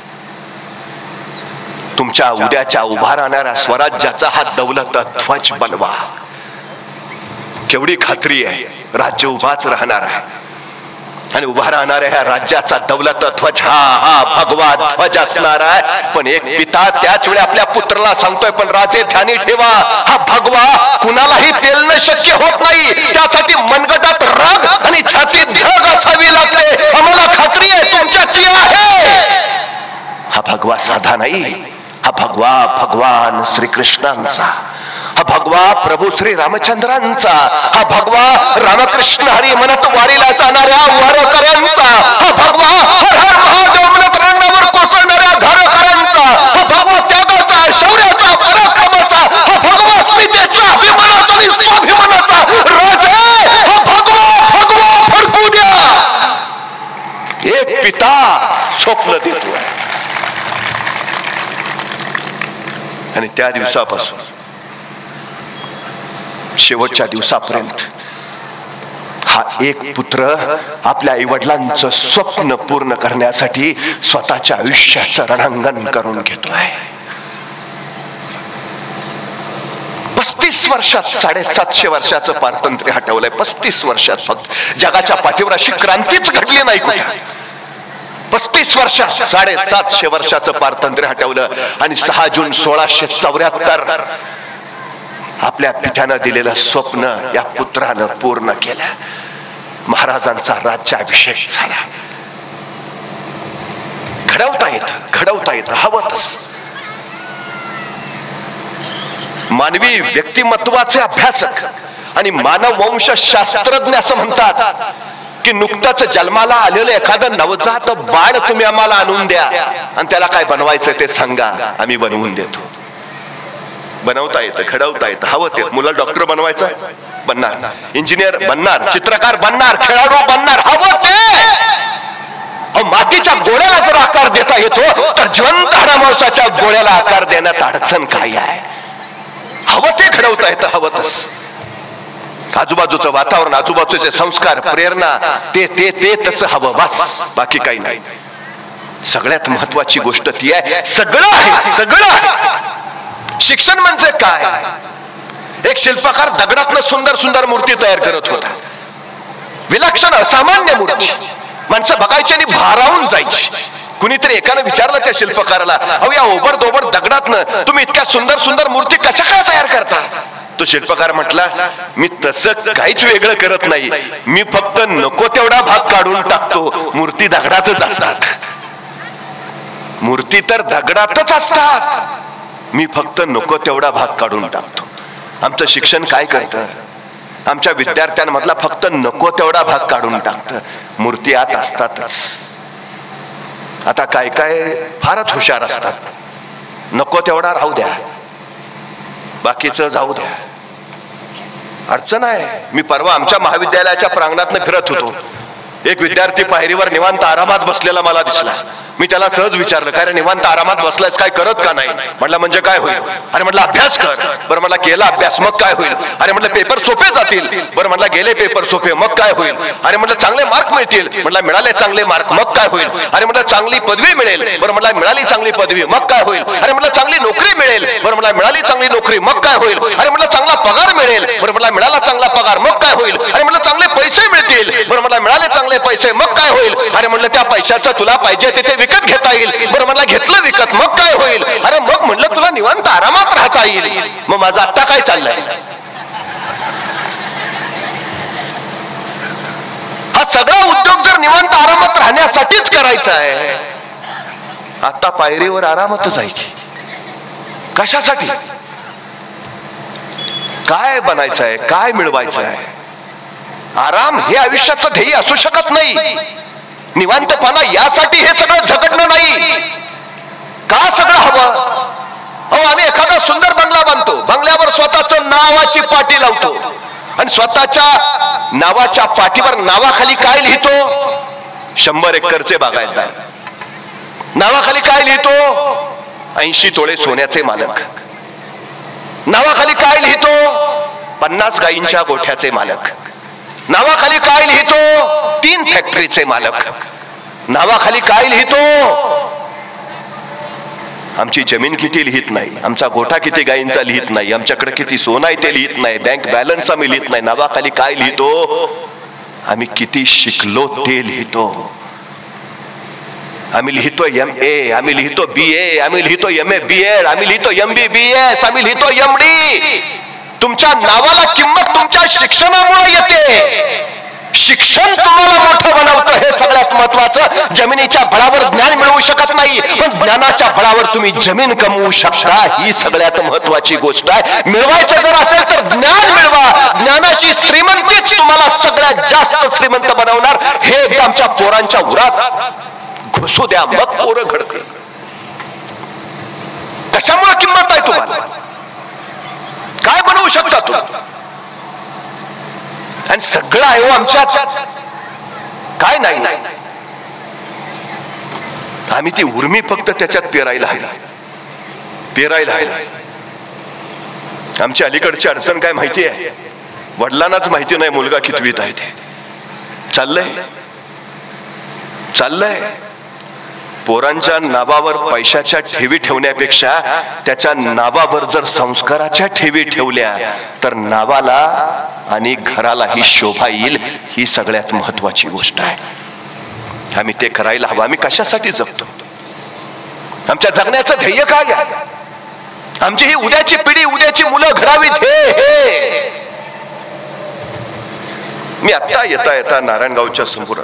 तुमच्या उद्याच्या उभा राहणाऱ्या स्वराज्याचा हा दौलत ध्वज बनवा. केवढी खात्री आहे? राज्य उभाच राहणार आहे आणि उभा राहणाऱ्या ह्या राज्याचा दौलत ध्वज हा हा भगवा ध्वज असणार आहे. पण एक पिता त्याच वेळी आपल्या पुत्राला सांगतोय, पण राजे ध्यानी ठेवा, हा भगवा कुणालाही पेलणं शक्य होत नाही. त्यासाठी मनगटात राग आणि छातीत धग असावी लागते. आम्हाला खात्री आहे तुमच्याची आहे. हा भगवा साधा नाही, हा भगवा भगवान श्रीकृष्णांचा, हा भगवा प्रभू श्री रामचंद्रांचा, हा भगवा रामकृष्ण हरी म्हणत वारीला जाणाऱ्या वारकऱ्यांचा, हा भगवा हर हर महादेव म्हणत रंगावर कोसळणाऱ्या धारकऱ्यांचा, हा भगवा त्यागाचा, शौर्याचा, पराक्रमाचा, हा भगवा स्मितेचा, अभिमानाचा आणि स्वाभिमानाचा राजे. हा भगवा भगवा फडकू द्या. एक पिता स्वप्न देतोय आणि त्या दिवसापासून शेवटच्या दिवसापर्यंत हा एक पुत्र आपल्या आई वडिलांचं स्वप्न पूर्ण करण्यासाठी स्वतःच्या आयुष्याचं रणांगण करून घेतोय. पस्तीस वर्षात साडेसातशे वर्षाचं पारतंत्र्य हटवलंय. पस्तीस वर्षात फक्त जगाच्या पाठीवर अशी क्रांतीच घडली नाही कुठे. पस्तीस वर्षात साडेसातशे वर्षाचं पारतंत्र्य हटवलं आणि सहा जून सोळाशे चौऱ्याहत्तर आपल्या पित्यानं दिलेलं स्वप्न या पुत्रानं पूर्ण केलं. महाराजांचा राज्याभिषेक झाला. घडवता येत घडवता येत हवं तसं. मानवी व्यक्तिमत्वाचे अभ्यासक आणि मानव वंश शास्त्रज्ञ असं म्हणतात की नुकताच जन्माला आलेलं एखादं नवजात बाळ तुम्ही आम्हाला आणून द्या आणि त्याला काय बनवायचं ते सांगा, आम्ही बनवून देतो. बनवता येतं, घडवता येतं, हवं ते. मुलं डॉक्टर बनवायचं बनणार, इंजिनियर बनणार, चित्रकार बनणार, खेळाडू बनणार, हवं ते. मातीच्या गोळ्याला जर आकार देता येतो तर जिवंत हाडामांसाच्या गोळ्याला आकार देण्यात अडचण काय आहे? हवं ते घडवता येतं, हवं तस आजूबाजूचं वातावरण, आजूबाजूचे संस्कार, प्रेरणा, ते ते ते तसं हवं, बस, बाकी काही नाही. सगळ्यात महत्वाची गोष्ट ती आहे, सगळं आहे, सगळं आहे. शिक्षण म्हणजे काय? एक शिल्पकार दगडातनं सुंदर सुंदर मूर्ती तयार करत होता, विलक्षण असामान्य मूर्ती. माणसं बघायची आणि भारावून जायची. कुणीतरी एकानं विचारलं त्या शिल्पकाराला, अहो या ओबड दोबड दगडातनं तुम्ही इतक्या सुंदर सुंदर मूर्ती कशा काय तयार करता? तो शिल्पकार म्हटला, मी तसं काहीच वेगळं करत नाही, मी फक्त नको तेवढा भाग काढून टाकतो. मूर्ती दगडातच असतात, मूर्ती तर दगडातच असतात, मी फक्त नको तेवढा भाग काढून टाकतो. आमचं शिक्षण काय करतं? आमच्या विद्यार्थ्यांमधला फक्त नको तेवढा भाग काढून टाकतं, मूर्ती आत असतातच. आता काय काय फारच हुशार असतात, नको तेवढा राहू द्या, बाकीचं जाऊ द्या, अडचण आहे. मी परवा आमच्या महाविद्यालयाच्या प्रांगणात फिरत होतो, एक विद्यार्थी पायरीवर निवांत आरामात बसलेला मला दिसला. मी त्याला सहज विचारलं, काय रे निवांत आरामात बसलायस, काय करत का नाही? म्हटलं म्हणजे काय होईल? अरे म्हटलं अभ्यास कर. बरं म्हटलं केला अभ्यास, मग काय होईल? अरे म्हटलं पेपर सोपे जातील. बरं म्हटलं गेले पेपर सोपे, मग काय होईल? अरे म्हटलं चांगले मार्क मिळतील. म्हटलं मिळाले चांगले मार्क, मग काय होईल? अरे म्हटलं चांगली पदवी मिळेल. बरं म्हटलं मिळाली चांगली पदवी, मग काय होईल? अरे म्हटलं चांगली नोकरी मिळेल. बरं म्हटलं मिळाली चांगली नोकरी, मग काय होईल? अरे म्हटलं चांगला पगार मिळेल. बरं म्हटलं मिळाला चांगला पगार, मग काय होईल? अरे म्हटलं चांगले पैसे मिळतील. बरं म्हटलं मिळाले चांगले पैसे, मग काय होईल? अरे म्हटलं त्या पैशाचं तुला पाहिजे ते विकत घेता येईल. बरं म्हटलं घेतलं विकत, मग काय होईल? अरे मग म्हटलं तुला निवांत आरामात राहता येईल. मग माझं आता काय चाललंय? हा सगळा उद्योग जर निवांत आरामात राहण्यासाठीच करायचा आहे, आता पायरीवर आरामातच आहे की कशासाठी? काय बनायचं आहे, काय मिळवायचं आहे? आराम हे आयुष्याचं ध्येय असू शकत नाही. निवांतपणा यासाठी हे सगळं झगडणं नाही. का सगळं हवं? अहो आम्ही एखादा सुंदर बंगला बांधतो, बंगल्यावर स्वतःच नावाची पाटी लावतो आणि स्वतःच्या नावाच्या पाठीवर नावाखाली काय लिहितो? शंभर एकरचे बागायतदार. नावाखाली काय लिहितो? ऐंशी तोळे सोन्याचे मालक. नावाखाली काय लिहितो? पन्नास गायींच्या गोठ्याचे मालक. नावाखाली काय लिहितो? तीन फॅक्टरीचे मालक. नावाखाली काय लिहितो? आमची जमीन किती लिहित नाही, आमचा गोठा किती गायींचा लिहित नाही, आमच्याकडे किती सोनं आहे ते लिहित नाही, बँक बॅलन्स आम्ही लिहित नाही. नावाखाली काय लिहितो? आम्ही किती शिकलो ते लिहितो. आम्ही लिहितो एम ए, आम्ही लिहितो बी ए, आम्ही लिहितो एम ए बी एड, आम्ही लिहितो एम बी बी एस, आम्ही लिहितो एम डी. तुमच्या नावाला किंमत तुमच्या शिक्षणामुळे येते. शिक्षण तुम्हाला मोठं बनवतं, हे सगळ्यात महत्वाचं. जमिनीच्या बळावर ज्ञान मिळवू शकत नाही, पण ज्ञानाच्या बळावर तुम्ही जमीन कमवू शकता, ही सगळ्यात महत्वाची गोष्ट आहे. मिळवायचं जर असेल तर ज्ञान मिळवा. ज्ञानाची श्रीमंतीच तुम्हाला सगळ्यात जास्त श्रीमंत बनवणार. हे एकदा आमच्या पोरांच्या उरात घुसू द्या, मग पोरं घडतील. कशामुळे किंमत आहे तुम्हाला? काय बनवू शकता तू? आणि सगळं आहे हो आमच्यात, काय नाही. आम्ही ती उर्मी फक्त त्याच्यात पेरायला आहे, पेरायला आहे. आमच्या अलीकडची अडचण काय माहिती आहे? वडिलांनाच माहिती नाही मुलगा कितवीत आहे ते. चाललंय चाललंय पोरांच्या नावावर पैशाच्या ठेवी ठेवण्यापेक्षा त्याच्या नावावर जर संस्काराच्या ठेवी ठेवल्या तर नावाला आणि घरालाही शोभा येईल. ही सगळ्यात महत्वाची गोष्ट आहे. आम्ही ते करायला हवं. आम्ही कशासाठी जगतो? आमच्या जगण्याचं ध्येय काय आहे? आमची ही उद्याची पिढी, उद्याची मुलं घडावीत, हे हे मी आता येता येता नारायणगावच्या समोर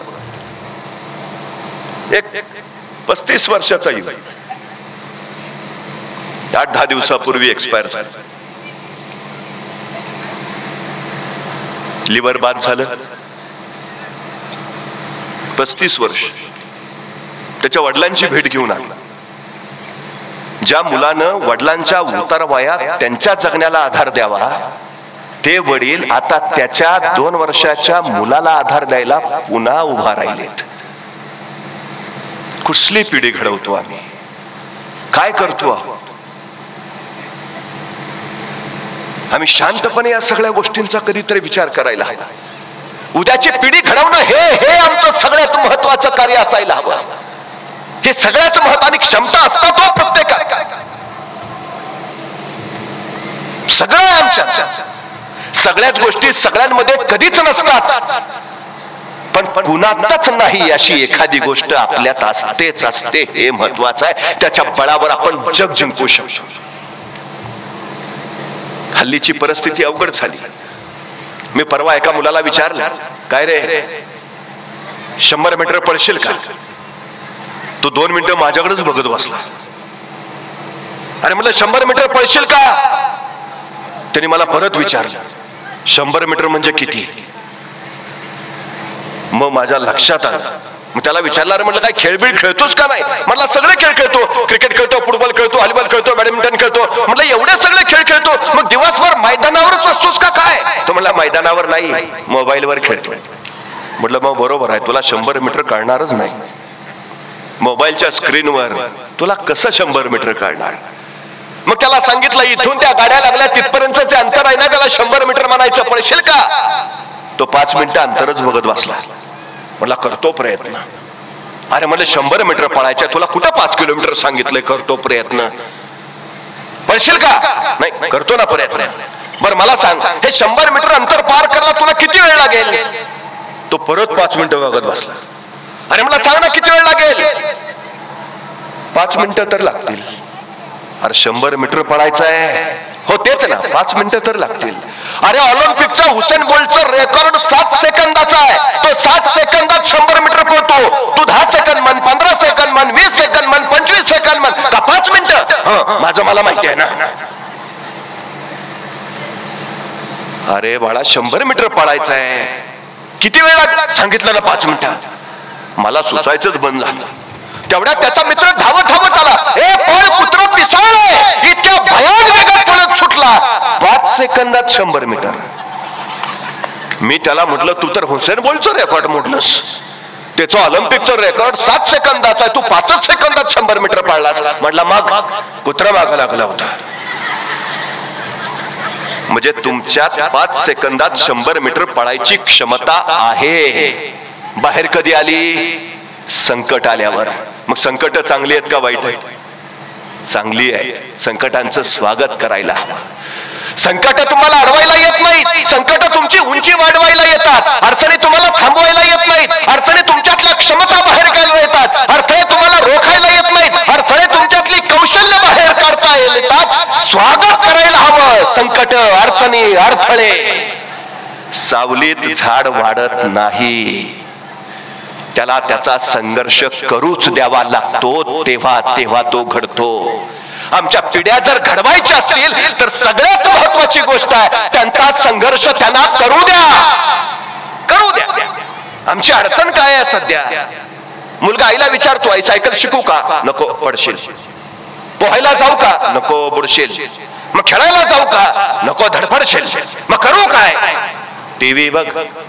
एक पस्तीस वर्षाचा युवक आठ दहा दिवसापूर्वी एक्सपायर झाला. लिव्हर बाद झालं. पस्तीस वर्ष. त्याच्या वडिलांची भेट घेऊन आला. ज्या मुलानं वडिलांच्या उतार वयात त्यांच्या जगण्याला आधार द्यावा, ते वडील आता त्याच्या दोन वर्षाच्या मुलाला आधार द्यायला पुन्हा उभा राहिलेत. कुठली पिढी घडवतो आम्ही, काय करतो आहोत आम्ही? शांतपणे या सगळ्या गोष्टींचा कधीतरी विचार करायला हवा. उद्याची पिढी घडवणं हे हे आमचं सगळ्यात महत्वाचं कार्य असायला हवं. हे सगळ्यात महत्वाची क्षमता असतात हो प्रत्येकात. सगळं आमच्या सगळ्याच गोष्टी सगळ्यांमध्ये कधीच नसतात, पण कुणातच नाही अशी एखादी गोष्ट आपल्यात असतेच असते. हे महत्वाचं आहे. त्याच्या बळावर आपण जग जिंकू शकतो. हल्लीची परिस्थिती अवघड झाली. मी परवा एका मुलाला विचारलं, काय रे शंभर मीटर पळशील का? तो दोन मिनिटं माझ्याकडेच बघत बसला. अरे म्हटलं शंभर मीटर पळशील का? त्यांनी मला परत विचारलं, शंभर मीटर म्हणजे किती? मग माझ्या लक्षात आलं. मग त्याला विचारलं, म्हटलं काय खेळबीळ खेळतोस का? नाही. म्हटलं सगळे खेळ खेळतो, क्रिकेट खेळतो, फुटबॉल खेळतो, व्हॉलीबॉल खेळतो, बॅडमिंटन खेळतो. म्हटलं एवढे सगळे खेळ खेळतो, मग दिवसभर मैदानावरच असतोस का काय? तो म्हणला मैदानावर नाही, मोबाईलवर खेळतो. म्हटलं मग बरोबर आहे, तुला शंभर मीटर काढणारच नाही. मोबाईलच्या स्क्रीनवर तुला कसं शंभर मीटर काढणार? मग त्याला सांगितलं, इथून त्या गाड्या लागल्या तिथपर्यंतचे अंतर आहे ना, त्याला शंभर मीटर म्हणायचं, पळशील का? तो पाच मिनिटं अंतरच बघत बसला. म्हटलं करतो प्रयत्न. अरे म्हटलं शंभर मीटर पळायच्या, तुला कुठं पाच किलोमीटर सांगितलंय? करतो प्रयत्न. पळशील का? नाही. करतो ना प्रयत्न. बरं मला सांग, हे शंभर मीटर अंतर पार करायला तुला किती वेळ लागेल? तो परत पाच मिनिटं बघत बसला. अरे मला सांग ना किती वेळ लागेल? पाच मिनिटं तर लागतील. अरे शंभर मीटर पळायचं आहे. हो तेच ना, पाच मिनिटं तर लागतील. अरे ऑलिम्पिकचा हुसेन बोल्टचा रेकॉर्ड सात सेकंदाचा आहे. तो सात सेकंदात शंभर मीटर पळतो. तू दहा सेकंद म्हण, पंधरा सेकंद म्हण, वीस सेकंद म्हण, पंचवीस सेकंद म्हण, का पाच मिनिटं? माझं मला माहिती आहे ना. अरे बाळा शंभर मीटर पळायचं आहे, किती वेळ लागला? सांगितलं ना पाच मिनिटं. मला सुचायचंच बंद झालं. तेवढ्यात त्याचा मित्र धावत धावत आला. ए पळ पुत्र पिसाळ, इतक्या भयान वेगात पळत सुटला. पाच सेकंदात शंभर मीटर. मी त्याला म्हटलं, तू तर हुसेन बोल्टचं रेकॉर्ड मोडलंस. त्याचं ऑलिम्पिकचं रेकॉर्ड सात सेकंदाचा आहे, तू पाचच सेकंदात शंभर मीटर पळलास. म्हटलं मग कुत्रा मागं लागला होता. म्हणजे तुमच्यात पाच सेकंदात शंभर मीटर पळायची क्षमता आहे. बाहेर कधी आली? संकट आल्यावर. मग संकट चांगली आहेत का वाईट आहेत? चांगली आहे. संकटांचं स्वागत करायला हवं. संकट तुम्हाला अडवायला येत नाहीत, संकट तुमची उंची वाढवायला येतात. अडचणी तुम्हाला थांबवायला येत नाहीत, अडचणी तुमच्यातल्या क्षमता बाहेर काढायला येतात. अडथळे तुम्हाला रोखायला येत नाहीत, अडथळे तुमच्यातली कौशल्य बाहेर काढता येतात. स्वागत करायला हवं. संकट, अडचणी, अडथळे. सावलीत झाड वाढत नाही, त्याला त्याचा संघर्ष करूच द्यावा लागतो, तेव्हा तेव्हा तो घडतो. आमच्या पिढ्या जर घडवायच्या असतील तर सगळ्यात महत्वाची गोष्ट आहे, त्यांचा संघर्ष त्यांना करू द्या, करू द्या. आमची अडचण काय आहे सध्या? मुलगा आईला विचारतो, आई सायकल शिकू का? नको, पडशील. पोहायला जाऊ का? नको, बुडशील. मग खेळायला जाऊ का? नको, धडपडशील. मग करू काय? टीव्ही बघ.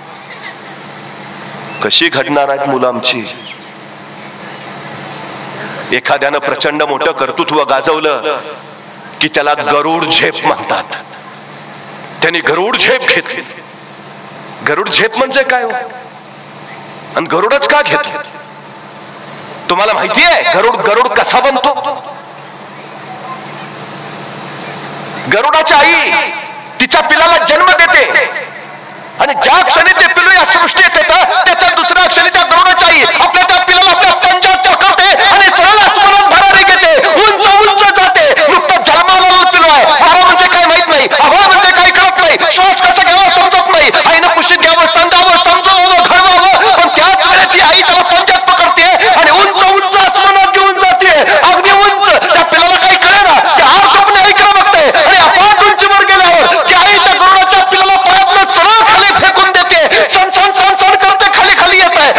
कशी घडणार आहेत मुलं आमची? एखाद्यानं प्रचंड मोठं कर्तृत्व गाजवलं की त्याला गरुड झेप म्हणतात. त्यांनी गरुड झेप घेतली. गरुड झेप म्हणजे काय हो? आणि गरुडच का घेतो? तुम्हाला माहिती आहे गरुड गरुड कसा बनतो? गरुडाची आई तिच्या पिलाला जन्म देते आणि ज्या क्षणी ते पिलू या सृष्टीत येतं त्याच्या दुसऱ्या क्षणी त्या गरुडाची आई आपल्या त्या पिलाला आपल्या पंजात पकडते आणि सरळ आसमानात भरारी घेते, उंच उंच जाते. नुकतं जन्माला पिलू आहे, वारा म्हणजे काय माहित नाही, आभाळ म्हणजे काय कळत नाही, श्वास कसा घ्यावा समजत नाही, आईनं कुशीत घ्यावं, सांगावं, समजावं, घडवावं, पण त्याच वेळेची आई त्याला पंजात पकडते आणि उंच उंच आसमानात घेऊन जाते. अगदी उंच. त्या पिलाला काही कळेना, त्या आर झोपणे ऐकलं बघते आणि अपाट उंचीवर गेल्यावर ती आई त्या गरुडाच्या पिलाला पायातनं सरळ खाली फेकून देते. सण सण सण सण करते, खाली खाली येत आहे.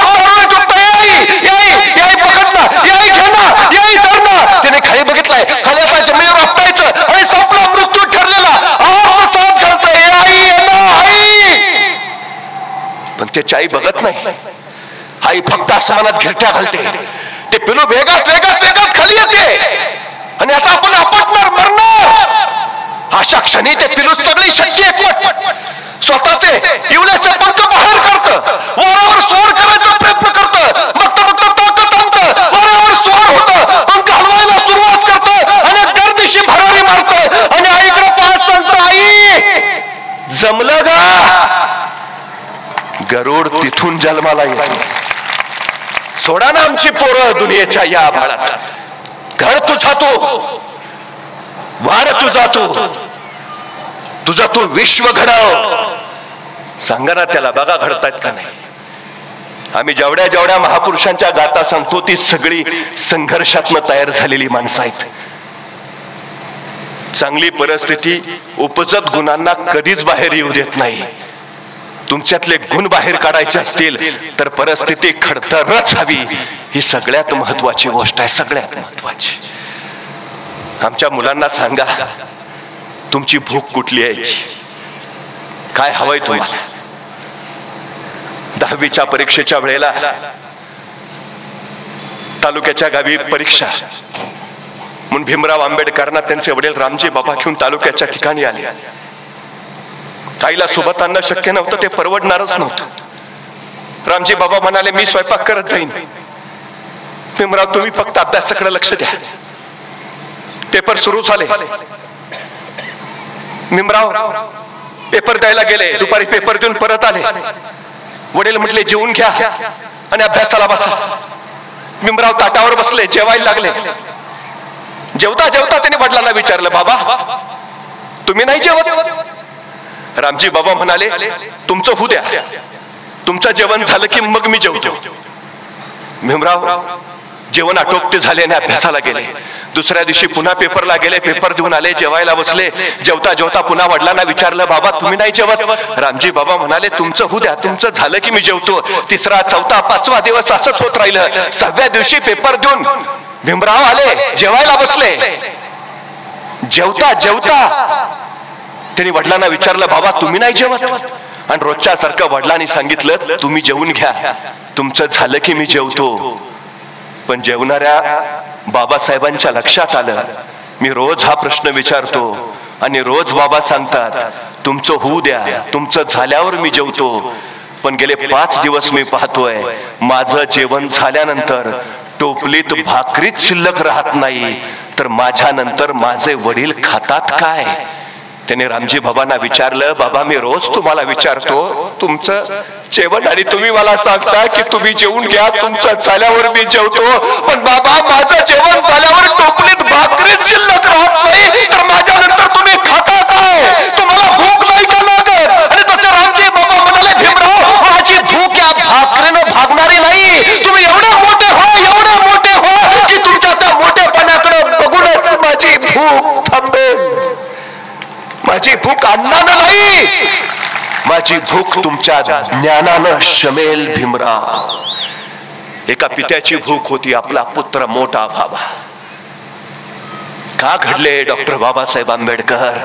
त्याने खाली बघितलंय, खाली आता जमिनीवर आपटायचं आणि संपला, मृत्यू ठरलेला. आत्मसात घालतोय, आई आई. पण त्याची आई बघत नाही. आई फक्त आसमानात घिरट्या घालते. पिलू वेगात वेगात वेगात खाली येते आणि आता आपण आपटणार मरणार. अशा क्षणी ते पिलू सगळी शक्ती एकवट स्वतःचे इवल्याचे पंख बाहेर काढतं, वारावर स्वार करायचा प्रयत्न करतं. बघता बघता ताकद आणतं, वारावर स्वार होतं, पंख हलवायला सुरुवात करतं आणि दर दिवशी भरारी मारतं आणि आईकडे पाहत सांगतं, आई जमलं गा. गरुड तिथून जन्माला येतो. सोडा ना आमची पोरं दुनियेच्या या आभाळात. घर तुझा तो, वार तुझा तो, तुझा तू विश्व घडव. सांगा ना त्याला, बघा घडतायत का नाही. आम्ही जेवढ्या जेवढ्या महापुरुषांच्या गाथा सांगतो ती सगळी संघर्षात्मक तयार झालेली माणसं आहेत. चांगली परिस्थिती उपजत गुणांना कधीच बाहेर येऊ देत नाही. तुमच्यातले गुण बाहेर काढायचे असतील तर परिस्थिती खडतरच हवी. ही सगळ्यात महत्वाची गोष्ट आहे, सगळ्यात महत्वाची. आमच्या मुलांना सांगा तुमची भूक कुठली आहे, काय हवंय तुम्हाला. दहावीच्या परीक्षेच्या वेळेला तालुक्याच्या गावी परीक्षा म्हणून भीमराव आंबेडकरांना त्यांचे वडील रामजी बाबा घेऊन तालुक्याच्या ठिकाणी आले. आईला सोबत आणणं शक्य नव्हतं, ते परवडणारच नव्हतं. रामजी बाबा म्हणाले मी स्वयंपाक करत जाईन, भीमराव तुम्ही फक्त अभ्यासाकडे लक्ष द्या. पेपर सुरू झाले. भीमराव पेपर द्यायला गेले, दुपारी पेपर देऊन परत आले. वडील म्हटले जेवून घ्या आणि अभ्यासाला बसा. भीमराव ताटावर बसले, जेवायला लागले. जेवता जेवता त्यांनी वडिलांना विचारलं, बाबा तुम्ही नाही जेवत. रामजी बाबा म्हणाले तुमचं होऊ द्या, तुमचं जेवण झालं की मग मी जेवतो. भीमराव जेवण आटोपते झाले आणि अभ्यासाला गेले. दुसऱ्या दिवशी पुन्हा पेपरला गेले, पेपर देऊन आले, जेवायला बसले. जेवता जेवता पुन्हा वडिलांना विचारलं, बाबा तुम्ही नाही जेवत. रामजी बाबा म्हणाले तुमचं होऊ द्या, तुमचं झालं की मी जेवतो. तिसरा चौथा पाचवा दिवस असंच होत राहिलं. सहाव्या दिवशी पेपर देऊन भीमराव आले, जेवायला बसले. जेवता जेवता त्यांनी वडिलांना विचारलं, बाबा तुम्ही नाही जेवत. आणि रोजच्या सारखं वडिलांनी सांगितलं तुम्ही जेवून घ्या, तुमचं झालं की मी जेवतो. पण जेवणाऱ्या बाबासाहेबांच्या लक्षात आलं मी रोज हा प्रश्न विचारतो आणि रोज बाबा सांगतात तुमचं होऊ द्या, तुमचं झाल्यावर मी जेवतो. पण गेले पाच दिवस मी पाहतोय माझं जेवण झाल्यानंतर टोपलीत भाकरीच शिल्लक राहत नाही, तर माझ्या नंतर माझे वडील खातात काय. त्याने रामजी बाबांना विचारलं, बाबा मी रोज तुम्हाला विचारतो तुमचं जेवण आणि तुम्ही मला सांगता की तुम्ही जेवून घ्या, तुमचं झाल्यावर मी जेवतो. पण बाबा माझं जेवण झाल्यावर टोपलीत भाकरीच शिल्लक राहत नाही, तर माझ्या नंतर तुम्ही खाता काय, तुम्हाला भूक नाही का लागत. आणि तसे रामजी बाबा म्हणाले, भीमराव माझी भूक या भाकरीनं भागणारी नाही. तुम्ही एवढे मोठे हो, एवढे मोठे हो की तुमच्या त्या मोठेपणाकडे बघूनच माझी भूक थांबेल. माझी भूक अन्नानं नाही, माझी भूक तुमच्या ज्ञानानं शमेल. भीमराव एका पित्याची भूक होती, आपला पुत्र मोठा व्हावा. का घडले डॉक्टर बाबासाहेब आंबेडकर.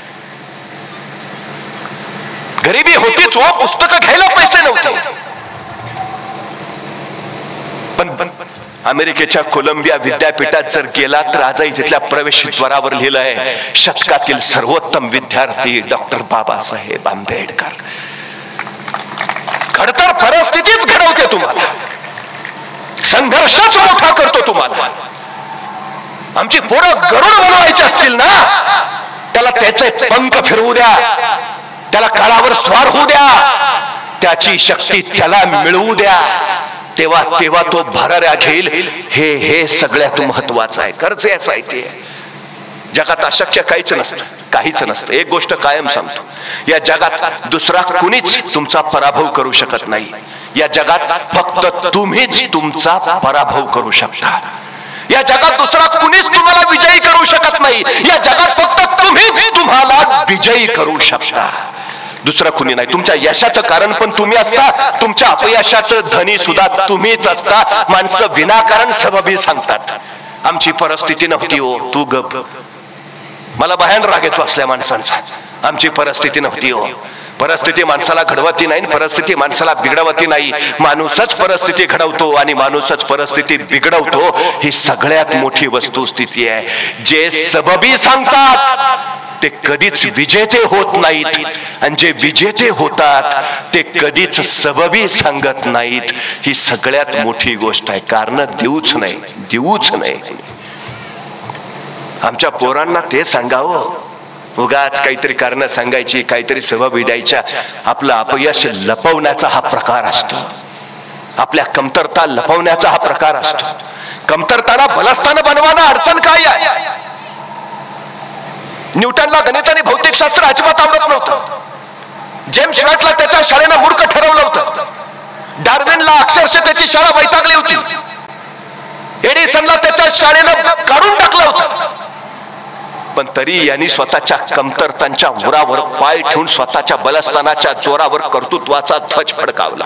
गरिबी होतीच हो, पुस्तकं घ्यायला पैसे नव्हते. पण अमेरिकेच्या कोलंबिया विद्यापीठात जर गेला तर आजही तिथल्या प्रवेशद्वारावर लिहिलं आहे शतकातील सर्वोत्तम विद्यार्थी डॉक्टर बाबासाहेब आंबेडकर. खडतर परिस्थितीच घडवते तुम्हाला, संघर्षच मोठा करतो तुम्हाला. आमची पोरं गरुड बनवायची असतील ना, त्याला त्याचे पंख फिरवू द्या, त्याला काळावर स्वार होऊ द्या, त्याची शक्ती त्याला मिळवू द्या, तेव्हा तेव्हा तो भराऱ्या घेईल. हे हे सगळ्यात महत्वाचं आहे. खरंच याचं आहे ते. जगात अशक्य काहीच नसतं, काहीच नसतं. एक गोष्ट कायम सांगतो, या जगात दुसरा कुणीच तुमचा पराभव करू शकत नाही. या जगात फक्त तुम्हीच तुमचा पराभव करू शकता. या जगात दुसरा कुणीच तुम्हाला विजयी करू शकत नाही. या जगात फक्त तुम्हीच तुम्हाला विजयी करू शकता, दुसरं कुणी नाही. तुमच्या यशाचं कारण पण तुम्ही असता, तुमच्या अपयशाचं धनी सुद्धा तुम्हीच असता. माणसं विनाकारण सबबी सांगतात, आमची परिस्थिती नव्हती हो, तू गप. मला भयान राग येतो असल्या माणसांचा, आमची परिस्थिती नव्हती हो. परिस्थिती माणसाला घडवती नाही, परिस्थिती माणसाला बिघडवती नाही. माणूसच परिस्थिती घडवतो आणि माणूसच परिस्थिती बिघडवतो. ही सगळ्यात मोठी वस्तुस्थिती आहे. जे सबबी सांगतात ते कधीच विजेते होत नाहीत, आणि जे विजेते होतात ते कधीच सबबी सांगत नाहीत. ही सगळ्यात मोठी गोष्ट आहे. कारण देऊच नाही, देऊच नाही. आमच्या पोरांना ते सांगावं. उगाच काहीतरी कारण सांगायची, काहीतरी सबबी द्यायच्या. आपलं अपयश लपवण्याचा हा प्रकार असतो. आपल्या कमतरता लपवण्याचा हा प्रकार असतो. कमतरताना बलस्थान बनवाना अडचण काय आहे? न्यूटनला गणित आणि भौतिकशास्त्र अजिबात आवडत नव्हतं. जेम्स वॅटला त्याच्या शाळेनं मूर्ख ठरवलं होतं. डार्विनला अक्षरशः त्याची शाळा वैतागली होती. एडिसनला त्याच्या शाळेनं काढून टाकलं होतं. पण तरी यांनी स्वतःच्या कमतरतांच्या उरावर पाय ठेवून स्वतःच्या बलस्थानाच्या जोरावर कर्तृत्वाचा ध्वज फडकावला.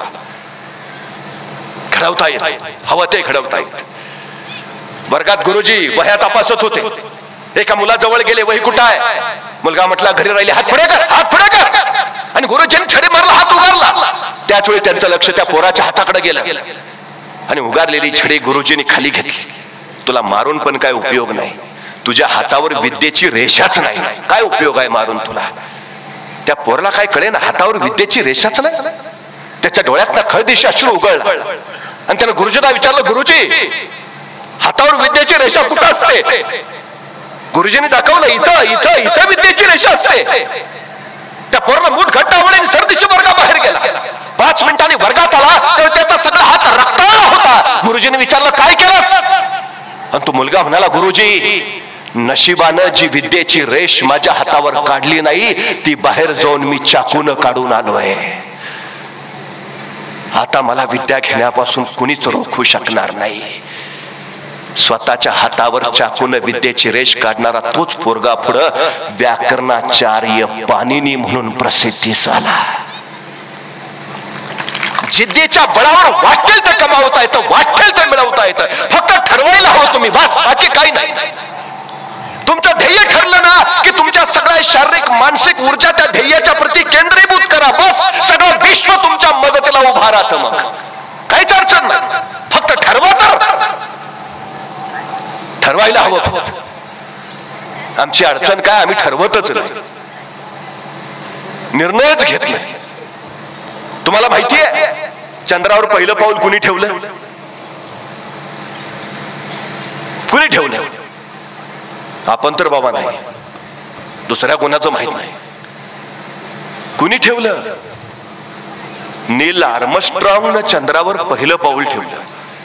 घडवता येत, हवं ते घडवता येत. वर्गात गुरुजी वह्या तपासत होते. एका मुलाजवळ गेले, वही कुठं आहे? मुलगा म्हटला घरी राहिले. हात पुढे कर, हात पुढे कर. आणि गुरुजींनी छडी मारला, हात उगारला. त्याच वेळी त्यांचं लक्ष त्या पोराच्या हाताकडे गेलं आणि उगारलेली छडी गुरुजींनी खाली घेतली. तुला मारून पण काय उपयोग नाही, तुझ्या हातावर विद्येची रेषाच नाही, काय उपयोग आहे मारून तुला? त्या पोराला काय कळे ना, हातावर विद्येची रेषाच नाही. त्याच्या डोळ्यातला खळदिशी अश्रू उगळला आणि त्यानं गुरुजींना विचारलं, गुरुजी हातावर विद्येची रेषा कुठं असते? गुरुजींनी दाखवलं, इथं इथं इथं विद्येची रेषा असते. त्या पोराला मूठ घट्ट आवडले, सरदिशी वर्गाबाहेर गेला. पाच मिनिटांनी वर्गात आला तर त्याचा सगळा हात रक्ताळला होता. गुरुजींनी विचारलं, काय केलंस? आणि तो मुलगा म्हणाला, गुरुजी नशिबानं जी विद्येची रेष माझ्या हातावर काढली नाही, ती बाहेर जाऊन मी चाकून काढून आलोय. आता मला विद्या घेण्यापासून कुणीच रोखू शकणार नाही. स्वतःच्या हातावर चाकून विद्येची रेष काढणारा तोच पोरगा पुढं व्याकरणाचार्य पाणिनी म्हणून प्रसिद्धीस आला. जिद्दीच्या बळावर वाटेल ते कमावता येतं, वाटेल ते मिळवता येतं. फक्त ठरवायला हवं तुम्ही, बस, बाकी काही नाही. तुमचं ध्येय ठरलं ना की तुमच्या सगळ्या शारीरिक मानसिक ऊर्जा त्या ध्येयाच्या प्रती केंद्रीभूत करा. बस, सगळं विश्व तुमच्या मदतीला उभा राहतं. मग काहीच अडचण नाही. फक्त ठरवा. तर ठरवायला हवं. आमची अडचण काय, आम्ही ठरवतच नाही, निर्णयच घेत नाही. तुम्हाला माहिती आहे चंद्रावर पहिलं पाऊल कुणी ठेवलं? कुणी ठेवलं? आपण तर बाबा नाही, दुसऱ्या कोणाचं माहित नाही. कुणी ठेवलं? नील आर्मस्ट्रॉंगनं चंद्रावर पहिलं पाऊल ठेवलं.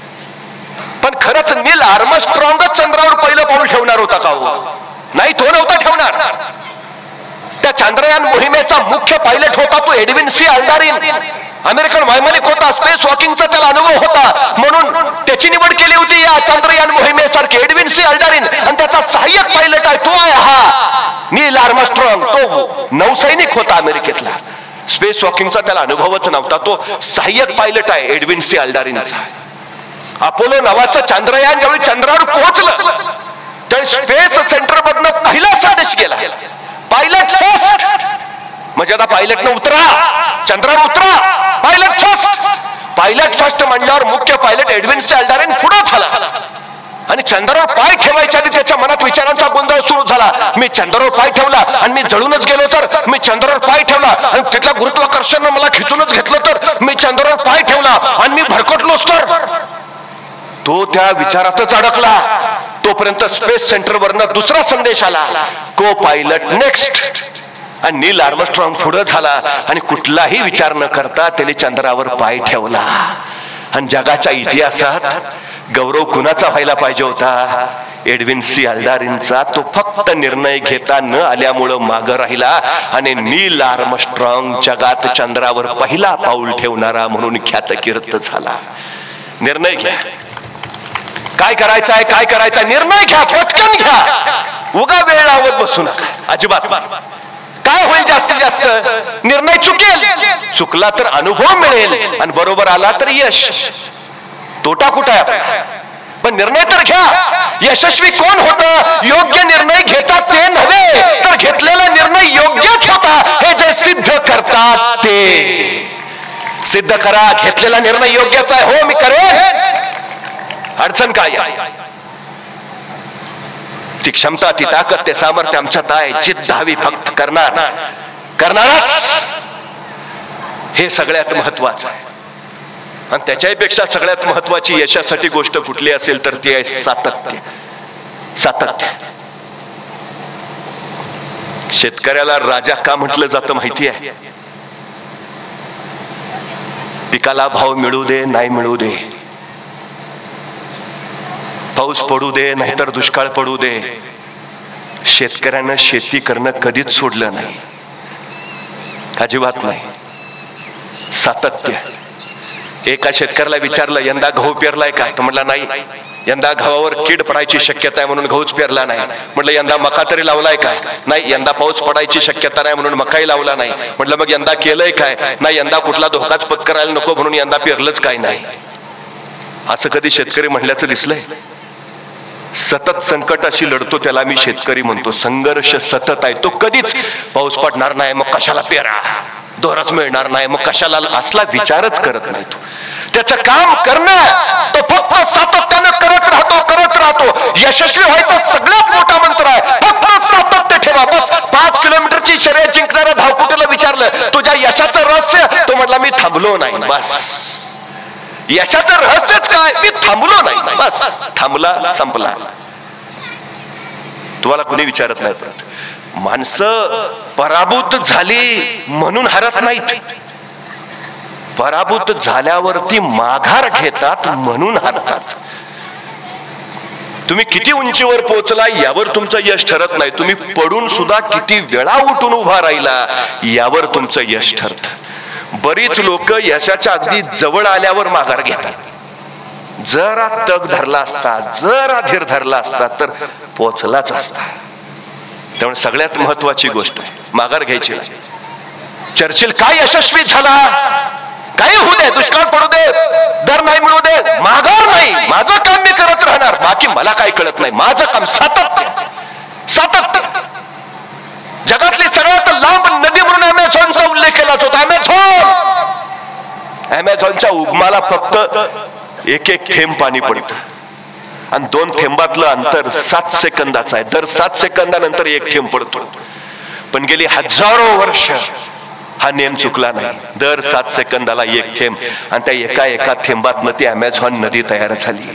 पण खरंच नील आर्मस्ट्रॉंगच चंद्रावर पहिलं पाऊल ठेवणार होता का? नाही, तो नव्हता ठेवणार. त्या चांद्रयान मोहिमेचा मुख्य पायलट होता तो एडविन सी अल्डारिन. अमेरिकन वैमानिक होता, स्पेस वॉकिंगचा त्याला अनुभव होता, म्हणून त्याची निवड केली होती या चांद्रयान मोहिमेसारखी एडविन सी अल्डारिन. आणि त्याचा सहाय्यक पायलट आहे तो आहे हा नील आर्मस्ट्रॉंग. तो नौसैनिक होता अमेरिकेतला. स्पेस वॉकिंगचा त्याला अनुभवच नव्हता, तो सहाय्यक पायलट आहे एडविन सी अल्डारिनचा. अपोलो नावाचं चांद्रयान ज्यावेळी चंद्रावर पोहोचलं त्यावेळी स्पेस सेंटर मधनं पहिला संदेश गेला, पायलट फर्स्ट. म्हणजे आता पायलटनं उतरा, चंद्रावर उतरा, पायलट फर्स्ट. पायलट फर्स्ट म्हणल्यावर मुख्य पायलट एडविन सी अल्डारिन पुढे झाला आणि चंद्रावर पाय ठेवायच्या आधी त्याच्या मनात विचारांचा गोंधळ सुरू झाला. मी चंद्रावर पाय ठेवला आणि मी जळूनच गेलो तर? मी चंद्रावर पाय ठेवला आणि तिथल्या गुरुत्वाकर्षणानं मला खिचूनच घेतलं तर? मी चंद्रावर पाय ठेवला आणि मी भरकटलोच तर? तो त्या विचारातच अडकला. तोपर्यंत स्पेस सेंटर वरनं दुसरा संदेश आला, को पायलट नेक्स्ट. आणि नील आर्मस्ट्रॉंग पुढे झाला आणि कुठलाही विचार न करता त्याने चंद्रावर पाय ठेवला. आणि जगाच्या इतिहासात गौरव कुणाचा व्हायला पाहिजे होता? एडविन सी अल्डारिनचा. तो फक्त निर्णय घेता न आल्यामुळं मागं राहिला आणि नील आर्मस्ट्रॉंग जगात चंद्रावर पहिला पाऊल ठेवणारा म्हणून ख्यातकीर्त झाला. निर्णय घ्या, काय करायचं आहे, काय करायचं, निर्णय घ्या, पटकन घ्या. उगा वेळ लावत बसू नका अजिबात. काय होईल जास्तीत जास्त? निर्णय चुकेल, चुकला तर अनुभव मिळेल आणि बरोबर आला तर यश. तोटा कुठं आहे आपला? पण निर्णय तर घ्या. यशस्वी कोण होतं? योग्य निर्णय घेतात ते नव्हे, तर घेतलेला निर्णय योग्यच होता हे जे सिद्ध करतात सिद्ध करा घेतलेला निर्णय योग्यच आहे, हो मी करेन, अडचण काय आहे? ती क्षमता, ती ताकद, ते सामर्थ्य आमच्यात आहे. जिद्द हवी फक्त, करणार करणारच, हे सगळ्यात महत्वाचं आहे. आणि त्याच्यापेक्षा सगळ्यात महत्वाची यशासाठी गोष्ट कुठली असेल तर ती आहे सातत्य. सातत्य. शेतकऱ्याला राजा का म्हटलं जातं माहिती आहे? पिकाला भाव मिळू दे नाही मिळू दे, पाऊस पडू दे नाहीतर दुष्काळ पडू दे, शेतकऱ्यानं शेती करणं कधीच सोडलं नाही, अजिबात नाही. सातत्य. एका शेतकऱ्याला विचारलं यंदा गहू पेरलाय काय? तो म्हटला नाही, यंदा गव्हावर कीड पडायची शक्यता आहे म्हणून गहूच पेरला नाही. म्हटलं यंदा मका तरी लावलाय काय? नाही, यंदा पाऊस पडायची शक्यता नाही म्हणून मकाही लावला नाही. म्हटलं मग यंदा केलंय काय? नाही, यंदा कुठला धोकाच पत्करायला नको म्हणून यंदा पेरलंच काय नाही. असं कधी शेतकरी म्हणल्याचं दिसलंय? सतत संकटाशी लढतो त्याला मी शेतकरी म्हणतो. संघर्ष सतत आहे, तो कधीच पाऊस पडणार नाही मग कशाला पेरा, दोरच मिळणार नाही मग कशाला, असला विचारच करत नाही. तो त्याचं काम करणं, तो फक्त सातत्यानं करत राहतो करत राहतो. यशस्वी व्हायचा सगळ्यात मोठा मंत्र आहे फक्त सातत्य ठेवा. बस पाच किलोमीटरची शर्यत जिंकणाऱ्या धावपटूला विचारलं तुझ्या यशाचं रहस्य? तो म्हटला मी थांबलो नाही. बस यशाचं रहस्यच काय? मी थांबलो नाही. बस थांबला, संपला. तुम्हाला कोणी विचारत नाही. परत माणसं पराभूत झाली म्हणून हरत नाहीत, पराभूत झाल्यावरती माघार घेतात म्हणून हरतात. तुम्ही किती उंचीवर पोहोचला यावर तुमचं यश ठरत नाही, तुम्ही पडून सुद्धा किती वेळा उठून उभा राहिला यावर तुमचं यश ठरतं. बरीच लोक यशाच्या अगदी जवळ आल्यावर माघार घेतात. जरा तग धरला असता, जरा धीर धरला असता तर पोचलाच असता. त्यामुळे सगळ्यात महत्वाची गोष्ट आहे माघार घ्यायची. चर्चिल काय यशस्वी झाला, काही होऊ दे, दुष्काळ पडू दे, दर नाही मिळू दे, माघार नाही, माझं काम मी करत राहणार, बाकी मला काही कळत नाही, माझं काम सातत्य. सातत्य. जगातली सगळ्यात लांब नदी म्हणून अमेझॉनचा उल्लेख केलाच होता. अमेझॉन अमेझॉनच्या उगमाला फक्त एक एक थेंब पाणी पडतं आणि दोन थेंबातलं अंतर सात सेकंदाचं आहे. दर सात सेकंदानंतर एक थेंब पडतो. पण गेली हजारो वर्ष हा नेम चुकला नाही. दर सात सेकंदाला एक थेंब आणि त्या एका एका थेंबातनं ती अमेझॉन नदी तयार झाली.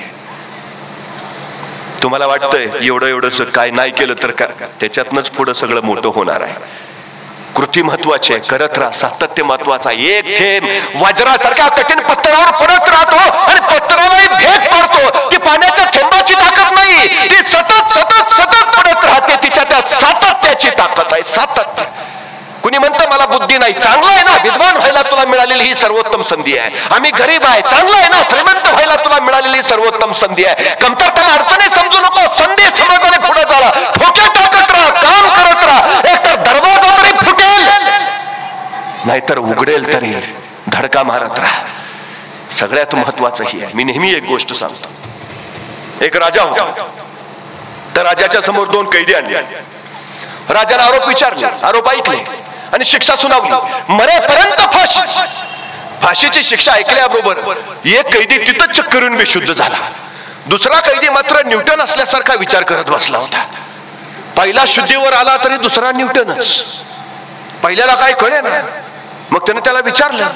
तुम्हाला वाटतंय एवढं एवढंस काय नाही केलं तर का? त्याच्यातनंच पुढं सगळं मोठं होणार आहे. कृती महत्वाची आहे, करत राहा. सातत्य महत्वाचा आहे. एक थेंब वज्रासारख्या कठीण पत्थरावर पडत राहतो आणि पत्थरालाही भेद पडतो. ती पाण्याच्या थेंबाची ताकद नाही, ती सतत सतत सतत पडत राहते. तिच्या त्या सातत्याची ताकद आहे. सातत्य. कुणी म्हणतं मला बुद्धी नाही, चांगलं आहे ना, विद्वान व्हायला तुला मिळालेली ही सर्वोत्तम संधी आहे. आम्ही गरीब आहे, चांगलं आहे ना, श्रीमंत व्हायला तुला मिळालेली सर्वोत्तम संधी आहे. कमतरतेला अडचणी समजू नको, संधी समजाने पुढे चाला. ठोके टाकत राहा, काम करत राहा. एकतर दरवाजा तरी फुटेल नाहीतर उघडेल तरी धडका मारत राहा. सगळ्यात महत्वाचं ही आहे. मी नेहमी एक गोष्ट सांगतो. एक राजा होता, तर राजाच्या समोर दोन कैदी आणले. राजाला आरोप विचारले, आरोप ऐकले आणि शिक्षा सुनावली. मरेपर्यंत फाशी. फाशीची शिक्षा ऐकल्याबरोबर एक कैदी तिथं चक्करून बेशुद्ध झाला. दुसरा कैदी मात्र न्यूटन असल्यासारखा विचार करत बसला होता. पहिला शुद्धीवर आला तरी दुसरा न्यूटनच. पहिल्याला काय कळे ना. मग त्याने त्याला विचारलं,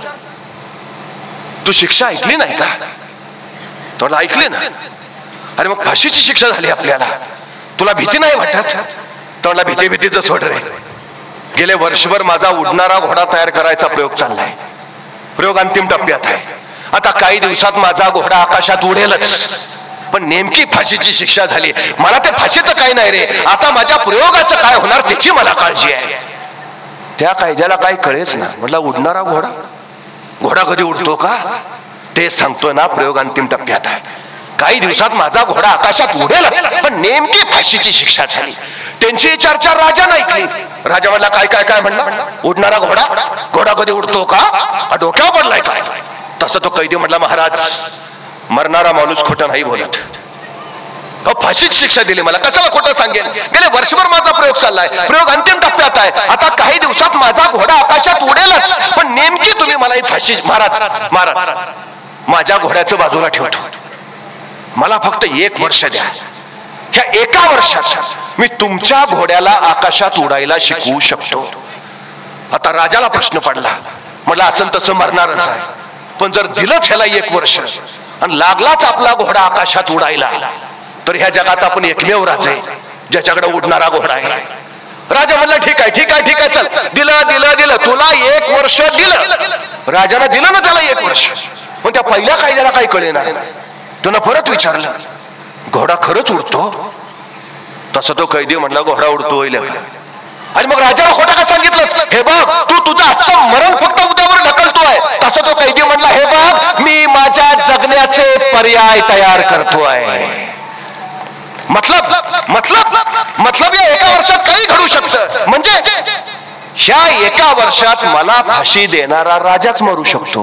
तू शिक्षा ऐकली नाही का? तो ऐकली ना. अरे मग फाशीची शिक्षा झाली आपल्याला, तुला भीती नाही वाटत? तोंडला भीती भीतीच सोड रे. गेले वर्षभर माझा उडणारा घोडा तयार करायचा प्रयोग चाललाय. प्रयोग अंतिम टप्प्यात आहे. आता काही दिवसात माझा घोडा आकाशात उडेलच. पण नेमकी फाशीची शिक्षा झाली. मला त्या फाशीचं काय नाही रे, आता माझ्या प्रयोगाचं काय होणार त्याची मला काळजी आहे. त्या कायद्याला काय कळेच ना. म्हटलं उडणारा घोडा, घोडा कधी उडतो का? ते सांगतोय ना, प्रयोग अंतिम टप्प्यात आहे. काही दिवसात माझा घोडा आकाशात उडेलच, पण नेमकी फाशीची शिक्षा झाली. त्यांची चर्चा राजाने ऐकली. राजा म्हणला, काय काय काय म्हणला? उडणारा घोडा, घोडा कधी उडतो का? डोक्यावर पडलाय काय? तसं तो कैदी म्हणला, महाराज मरणारा माणूस खोटं नाही बोलत. फाशीची शिक्षा दिली मला, कशाला खोटं सांगेन. गेले वर्षभर माझा प्रयोग चाललाय, प्रयोग अंतिम टप्प्यात आहे. आता काही दिवसात माझा घोडा आकाशात उडेलच, पण नेमकी तुम्ही मला ही फाशी. महाराज महाराज माझ्या घोड्याचं बाजूला ठेवतो, मला फक्त एक वर्ष द्या. ह्या एका वर्षात मी तुमच्या घोड्याला आकाशात उडायला शिकवू शकतो. आता राजाला प्रश्न पडला, म्हटलं असं तसं मरणारच आहे, पण जर दिलंच ह्याला एक वर्ष आणि लागलाच आपला घोडा आकाशात उडायला, तर ह्या जगात आपण एकमेव राजा आहे ज्याच्याकडे उडणारा घोडा आहे. राजा म्हणला ठीक आहे ठीक आहे ठीक आहे, चल दिलं दिलं दिलं तुला एक वर्ष दिलं. राजाने दिलं ना त्याला एक वर्ष, पण त्या पहिल्या कायद्याला काही कळेना. त्यानं परत विचारलं, घोडा खरंच उडतो? तसं तो कैदी म्हणला घोडा उडतो. आणि मग राजाला खोटा का सांगितलंस? हे बघ तू तुझं आजचं मरण फक्त उद्यावर ढकलतोय. तसं तो कैदी म्हणला, हे बघ मी माझ्या जगण्याचे पर्याय तयार करतोय. मतलब मतलब मतलब या एका वर्षात काही घडू शकतं. म्हणजे ह्या एका वर्षात मला फाशी देणारा राजाच मरू शकतो,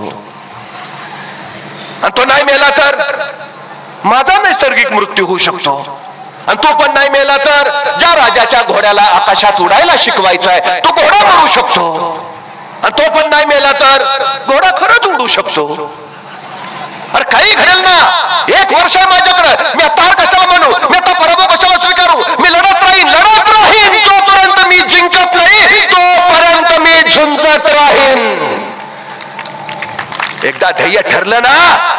आणि तो नाही मेला तर माझा नैसर्गिक मृत्यू होऊ शकतो. आणि तो पण नाही मेला तर ज्या राजाच्या घोड्याला आकाशात उडायला शिकवायचा आहे तो घोडा मरू शकतो. आणि तो पण नाही मेला तर घोडा खरंच उडू शकतो. अरे काही घडेल ना. एक वर्ष आहे माझ्याकडे, मी आता कशाला म्हणू, मी आता पराभव कशाला स्वीकारू. मी लढत राहीन लढत राहीन जोपर्यंत मी जिंकत नाही तोपर्यंत मी झुंजत राहीन. एकदा ध्येय ठरलं ना,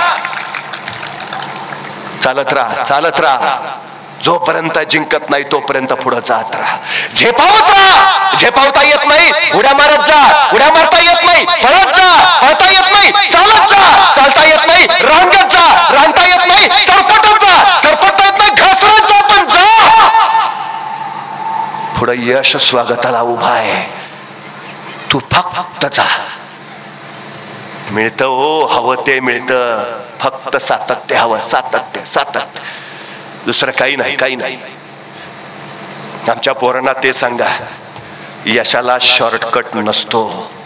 चालत राहा चालत राहा. जोपर्यंत जिंकत नाही तोपर्यंत पुढे जात राहा. झेपावत राहा. झेपावता येत नाही उड्या मारत जा, उड्या मारता येत नाही पळत जा, पळता येत नाही चालत जा, चालता येत नाही रांगत जा, रांगता येत नाही सरपटत जा, सरपटता येत नाही घसरत जा, पण जा. पुढे यश स्वागताला उभा आहे. तू फक्त जा. मिळतं हो, हवं ते मिळतं, फक्त सातत्य हवं. सातत्य सातत्य, दुसरं काही नाही काही नाही. आमच्या पोरांना ते सांगा, यशाला शॉर्टकट नसतो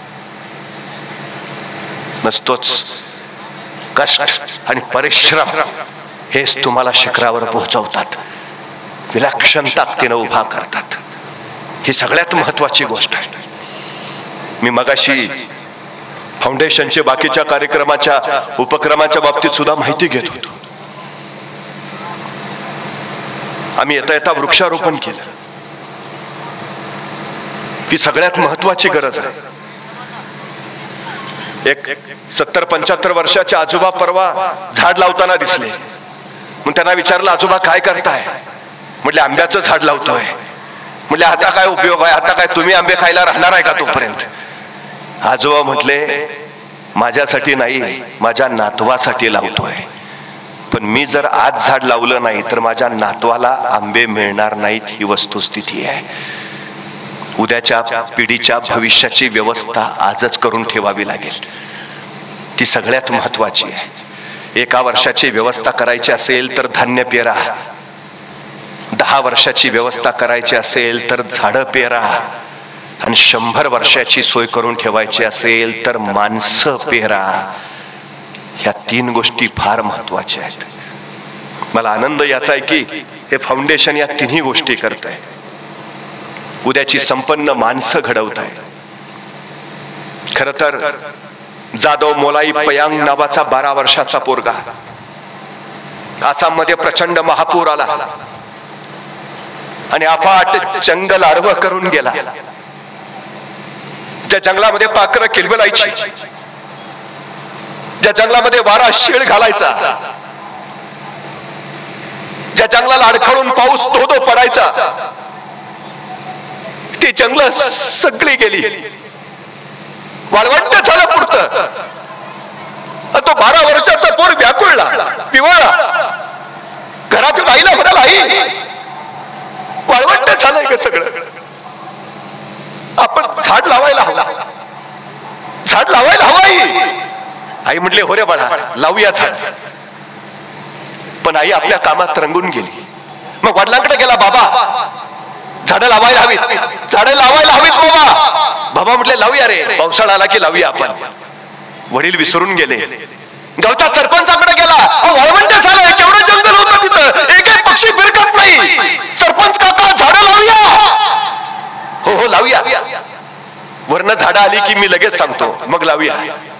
नसतोच. कष्ट आणि परिश्रम हेच तुम्हाला शिखरावर पोहोचवतात, विलक्षण ताकदीनं उभा करतात. ही सगळ्यात महत्वाची गोष्ट आहे. मी मगाशी फाउंडेशनचे बाकीच्या कार्यक्रमाच्या उपक्रमाच्या बाबतीत सुद्धा माहिती घेत होतो. आम्ही येता येता वृक्षारोपण केलं. ही सगळ्यात महत्वाची गरज आहे. एक सत्तर पंच्याहत्तर वर्षाचे आजोबा परवा झाड लावताना दिसले. मग त्यांना विचारलं, आजोबा काय करताय? म्हटले आंब्याचं झाड लावतोय. म्हटले आता काय उपयोग आहे, आता काय तुम्ही आंबे खायला राहणार आहे का तोपर्यंत? आजोबा म्हटले, माझ्यासाठी नाही माझ्या नातवासाठी लावतोय. पण मी जर आज झाड लावलं नाही तर माझ्या नातवाला आंबे मिळणार नाहीत. ही वस्तुस्थिती आहे. उद्याच्या पिढीच्या भविष्याची व्यवस्था आजच करून ठेवावी लागेल. ती सगळ्यात महत्वाची आहे. एका वर्षाची व्यवस्था करायची असेल तर धान्य पेरा, दहा वर्षाची व्यवस्था करायची असेल तर झाडं पेरा, आणि शंभर वर्षाची सोय करून ठेवायची असेल तर माणसं पेरा. ह्या तीन गोष्टी फार महत्वाच्या आहेत. मला आनंद याचा आहे की हे फाउंडेशन या तिन्ही गोष्टी करत आहे. उद्याची संपन्न माणसं घडवत आहे. खर तर जाधव मोलाई पयांग नावाचा बारा वर्षाचा पोरगा आसाम मध्ये प्रचंड महापूर आला आणि अफाट जंगल आडवं करून गेला. ज्या जंगलामध्ये पाखरं किलबिलायची, ज्या जंगलामध्ये वारा शिळ घालायचा, ज्या जंगलाला अडखळून पाऊस धो धो पडायचा, ती जंगल सगळी गेली. वाळवंट झालं पुरतं. तो बारा वर्षाचा पोर व्याकुळला, पिवळला. घरातून आईला म्हणाला, आई वाळवंट झालंय का सगळं? आपण झाड लावायला हवा, झाड लावायला हवा. आई म्हटले, हो रे बाळा लावूया झाड. पण आई आपल्या कामात रंगून गेली. मग वडिलांकडे गेला, बाबा झाडं लावायला हवीत, झाडं लावायला हवीत बाबा. बाबा म्हटले, लावूया रे, पावसाळा आला की लावूया आपण. वडील विसरून गेले. गावच्या सरपंचाकडे गेला, वाळवंट झालंय, केवढं जंगल होतं तिथं, एकही पक्षी बिरकत नाही. सरपंच काका झाडं लावूया. हो हो लावूया. वरनं झाडं आली की मी लगेच सांगतो मग लावूया.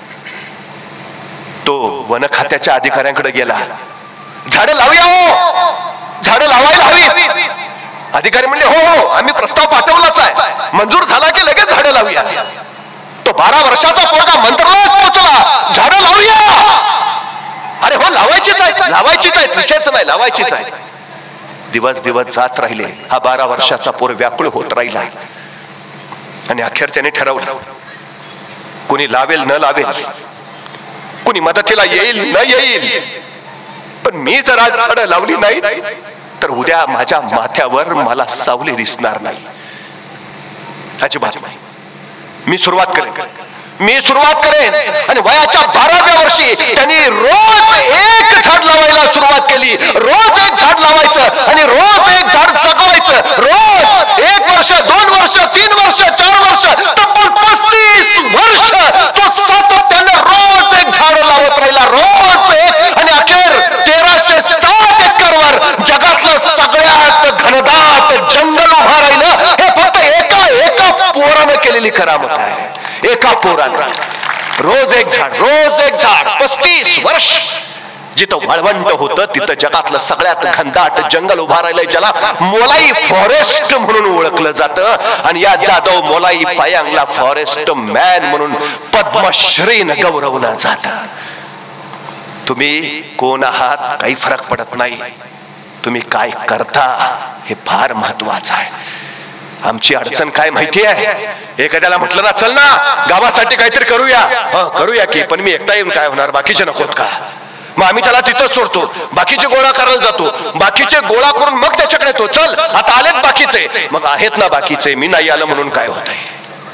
तो वन खात्याच्या अधिकाऱ्यांकडे गेला. झाडं लावूया हो, झाडं लावायला हवी. अधिकारी म्हणले हो हो आम्ही प्रस्ताव पाठवलाच आहे, मंजूर झाला की लगेच झाडं लावूया. तो बारा वर्षाचा पोरगा मंत्रालयात पोहोचला. झाडं लावूया. अरे हो लावायचीच आहेत, लावायचीच आहेत, विषयच नाही, लावायचीच आहेत. दिवस दिवस जात राहिले. हा बारा वर्षाचा पोर व्याकुळ होत राहिला आणि अखेर त्याने ठरवलं कोणी लावेल न लावेल, कोणी मदतीला येईल न येईल, पण मी जर आज झाडं लावली नाही तर उद्या माझ्या माथ्यावर मला सावली दिसणार नाही. अजिबात नाही. मी सुरुवात करेन, मी सुरुवात करेन. आणि वयाच्या बाराव्या वर्षी त्यांनी रोज एक झाड लावायला सुरुवात केली. रोज एक झाड लावायचं आणि रोज एक झाड जगवायचं. रोज एक वर्ष, दोन वर्ष, तीन वर्ष, चार वर्ष, तब्बल पस्तीस वर्ष तो सातत्याने रोज एक झाड लावत राहिला. रोज एक. आणि अखेर तेराशे सात एकर वर जगातलं सगळ्यात घनदाट जंगल उभा राहिलं. हे फक्त एका एका पोरानं केलेली करामत आहे. एका पोरानं रोज एक झाड, रोज एक झाड. पस्तीस वर्ष. जिथं वाळवंट होतं तिथं जगातलं सगळ्यात घनदाट जंगल उभा राहिलंय, ज्याला मोलाई फॉरेस्ट म्हणून ओळखलं जातं. आणि या जाधव मोलाई पायांगला फॉरेस्ट मॅन म्हणून पद्मश्रीनं गौरवलं जातं. तुम्ही कोण आहात काही फरक पडत नाही, तुम्ही काय करता हे फार महत्वाचं आहे. आमची अडचण काय माहिती आहे? एखाद्याला म्हटलं ना चल ना गावासाठी काहीतरी करूया, करूया की, पण मी एकटा येऊन काय होणार, बाकीचे नकोत का? मग आम्ही त्याला तिथंच सोडतो, बाकीचे गोळा करायला जातो, बाकीचे गोळा करून मग त्याच्याकडे तो चल आता आलेत बाकीचे, मग आहेत ना बाकीचे, मी नाही आलं म्हणून काय होत आहे?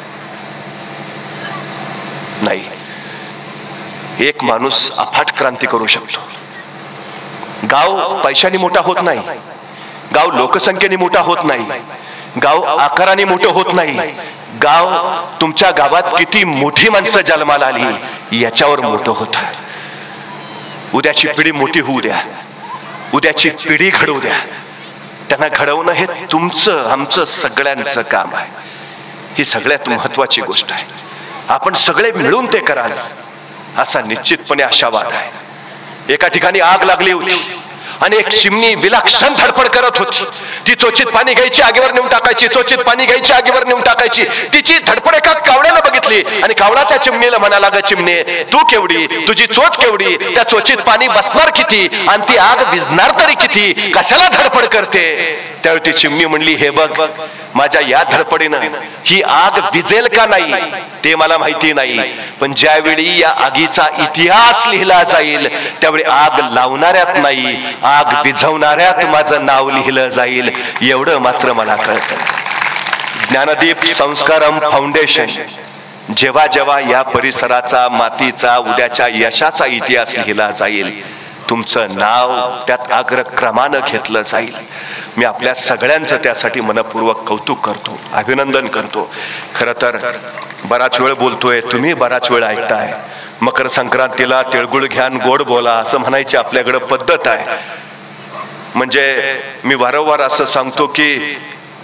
नाही. एक माणूस अफाट क्रांती करू शकतो. गाव पैशाने मोठा होत नाही, गाव लोकसंख्येने मोठा होत नाही, गाव आकाराने मोठं होत नाही, गाव तुमच्या गावात किती मोठी माणसं जन्माला आली याच्यावर मोठं होत. उद्याची पिढी मोठी होऊ द्या, उद्याची पिढी घडवू द्या. त्यांना घडवणं हे तुमचं आमचं सगळ्यांचं काम आहे. ही सगळ्यात महत्वाची गोष्ट आहे. आपण सगळे मिळून ते कराल असा निश्चितपणे आशावाद आहे. एका ठिकाणी आग लागली होती आणि एक चिमणी विलक्षण धडपड करत होती. ती चोचीत पाणी घ्यायची, आगीवर नेऊन टाकायची, चोचीत पाणी घ्यायची, आगीवर नेऊन टाकायची. तिची धडपड एका कावळ्यानं बघितली आणि कावळा त्या चिमणीला म्हणाला, ग चिमणे तू केवढी, तुझी चोच केवढी, त्या चोचीत पाणी बसणार किती आणि ती आग विझणार तरी किती, कशाला धडपड करते? त्यावेळी ती चिमणी म्हणली, हे बघ माझ्या या धडपडीनं ही आग विझेल का नाही ते मला माहिती नाही, पण ज्यावेळी या आगीचा इतिहास लिहिला जाईल त्यावेळी आग लावणाऱ्यात नाही, आग विझवणाऱ्यात माझं नाव लिहिलं जाईल, एवढं मात्र मला कळतं. ज्ञानदीप संस्कारम फाउंडेशन जेव्हा जेव्हा या परिसराचा, मातीचा, उद्याच्या यशाचा इतिहास लिहिला जाईल, तुमचं नाव त्यात अग्रक्रमानं घेतलं जाईल. मी आपल्या सगळ्यांचं त्यासाठी मनपूर्वक कौतुक करतो, अभिनंदन करतो. खरं तर बराच वेळ बोलतोय, तुम्ही बराच वेळ ऐकताय. मकर संक्रांतीला तिळगुळ घ्यान गोड बोला असं म्हणायची आपल्याकडे पद्धत आहे. म्हणजे मी वारंवार असं सांगतो की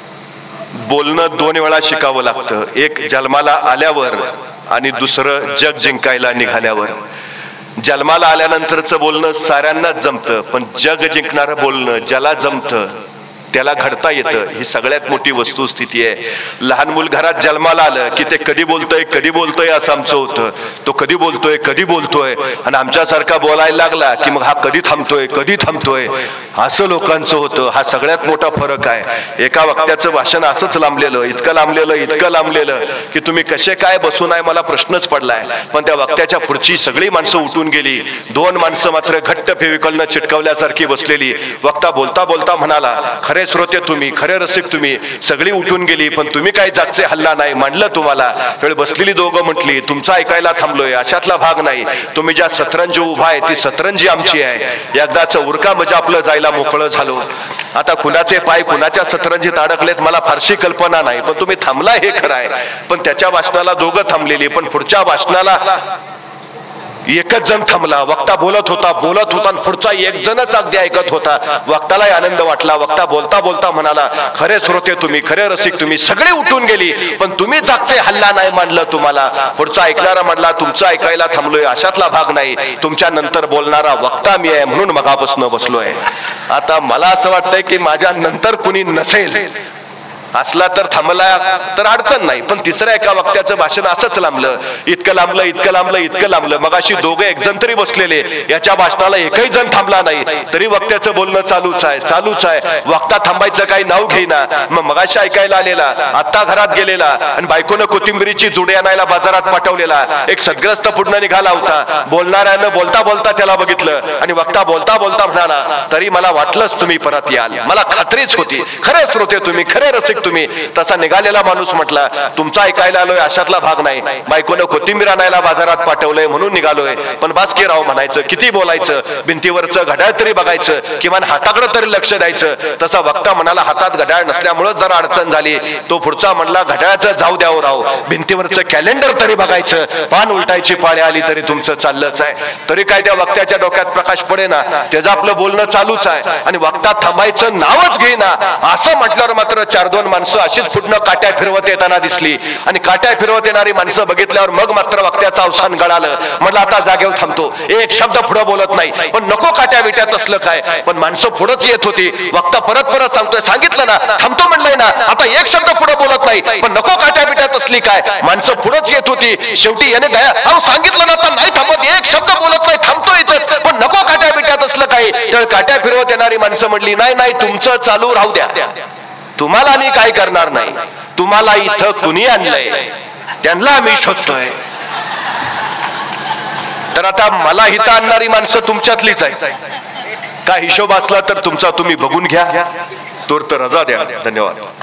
बोलणं दोन वेळा शिकावं लागतं, एक जन्माला आल्यावर आणि दुसरं जग जिंकायला निघाल्यावर. जन्माला आल्यानंतरचं बोलणं साऱ्यांनाच जमतं, पण जग जिंकणारं बोलणं ज्याला जमतं त्याला घडता येतं. ही सगळ्यात मोठी वस्तुस्थिती आहे. लहान मूल घरात जन्माला आलं की ते कधी बोलतोय कधी बोलतोय असं आमचं होतं. तो कधी बोलतोय कधी बोलतोय आणि आमच्यासारखा बोलायला लागला की मग हा कधी थांबतोय कधी थांबतोय असं लोकांचं होतं. हा सगळ्यात मोठा फरक आहे. एका वक्त्याचं भाषण असंच लांबलेलं, इतकं लांबलेलं इतकं लांबलेलं की तुम्ही कसे काय बसून आहे मला प्रश्नच पडलाय. पण त्या वक्त्याच्या पुढची सगळी माणसं उठून गेली, दोन माणसं मात्र घट्ट फेविकॉलनं चिटकवल्यासारखी बसलेली. वक्ता बोलता बोलता म्हणाला, खरे श्रोते तुम्ही, खरे रसिक तुम्ही, सगळी उठून गेली पण तुम्ही काय जागचे हल्ला नाही मांडलं तुम्हाला. त्यावेळी बसलेली दोघं म्हटली, तुमचं ऐकायला थांबलोय अशातला भाग नाही, तुम्ही ज्या सतरंजी उभा आहे ती सतरंजी आमची आहे. एकदाच उरका म्हणजे आपलं जायला मोकळं झालो. आता कुणाचे पाय कुणाच्या सतरंजीत अडकलेत मला फारशी कल्पना नाही, पण तुम्ही थांबला हे खरं आहे. पण त्याच्या भाषणाला दोघं थांबलेली, पण पुढच्या भाषणाला एकच जण थांबला. वक्ता बोलत होता बोलत होता पुढचा एक जणच अगदी ऐकत होता. वक्तालाही आनंद वाटला. वक्ता बोलता बोलता म्हणाला, खरे श्रोते तुम्ही, खरे रसिक तुम्ही, सगळे उठून गेली पण तुम्ही जागचे हल्ला नाही मानलं तुम्हाला. पुढचा ऐकणारा म्हणला, तुमचं ऐकायला थांबलोय अशातला भाग नाही, तुमच्या नंतर बोलणारा वक्ता मी आहे म्हणून मगापासून बसलोय. आता मला असं वाटतंय की माझ्या नंतर कुणी नसेल असला तर थांबला तर अडचण नाही, पण तिसऱ्या एका वक्त्याचं भाषण असंच लांबलं, इतकं लांबलं इतकं लांबलं इतकं लांबलं. मगाशी दोघे एक जण तरी बसलेले, याच्या भाषणाला एकही जण थांबला नाही तरी वक्त्याचं बोलणं चालूच आहे चालूच आहे. वक्ता थांबायचं काही नाव घेईना. मग मगाशी ऐकायला आलेला आत्ता घरात गेलेला आणि बायकोनं कोथिंबिरीची जुडे आणायला बाजारात पाठवलेला एक सद्ग्रस्त पुढनं निघाला होता. बोलणाऱ्यानं बोलता बोलता त्याला बघितलं आणि वक्ता बोलता बोलता म्हणाला, तरी मला वाटलंच तुम्ही परत याल, मला खात्रीच होती, खरे श्रोते तुम्ही, खरे रसिक तुम्ही. तसा निघालेला माणूस म्हटला, तुमचा ऐकायला आलोय अशातला भाग नाही, बायकोनं कोथिंबीर आणायला बाजारात पाठवलंय म्हणून निघालोय. पण बासकी राव म्हणायचं, किती बोलायचं, भिंतीवरचं घड्याळ तरी बघायचं, किमान हाताकडे तरी लक्ष द्यायचं. तसा वक्ता म्हणाला, हातात घड्याळ नसल्यामुळे जरा अडचण झाली. तो पुढचा म्हणला, घड्याळाचं जाऊ द्यावं राव, भिंतीवरचं कॅलेंडर तरी बघायचं, पान उलटायची पाळी आली तरी तुमचं चाललंच आहे. तरी काय त्या वक्त्याच्या डोक्यात प्रकाश पडेना, त्याचं आपलं बोलणं चालूच आहे आणि वक्ता थांबायचं नावच घेईना. असं म्हटल्यावर मात्र चार दोन माणसं अशीच पुढनं काट्या फिरवत येताना दिसली आणि काट्या फिरवत येणारी माणसं बघितल्यावर मग मात्र वक्त्याचं अवसान गळालं. म्हटलं आता जागेवर थांबतो, एक शब्द पुढे बोलत नाही, पण नको काट्या विट्यात असलं काय. पण माणसं पुढंच येत होती. वक्ता परत परत सांगतोय, सांगितलं ना थांबतो म्हणलंय ना, आता एक शब्द पुढे बोलत नाही, पण नको काट्या विट्यात असली काय. माणसं पुढंच येत होती. शेवटी याने काय, अहो सांगितलं ना आता नाही थांबत, एक शब्द बोलत नाही, थांबतो इथंच, पण नको काट्या विट्यात असलं काय. तर काट्या फिरवत येणारी माणसं म्हणली, नाही नाही तुमचं चालू राहू द्या, तुम्हाला मी काय करणार नाही, तुम्हाला इथं कुणी आणलंय त्यांना आम्ही शोधतोय. तर आता मला इथं आणणारी माणसं तुमच्यातलीच आहे. काय हिशोब असला तर तुमचा तुम्ही बघून घ्या. तोर तर रजा द्या. धन्यवाद.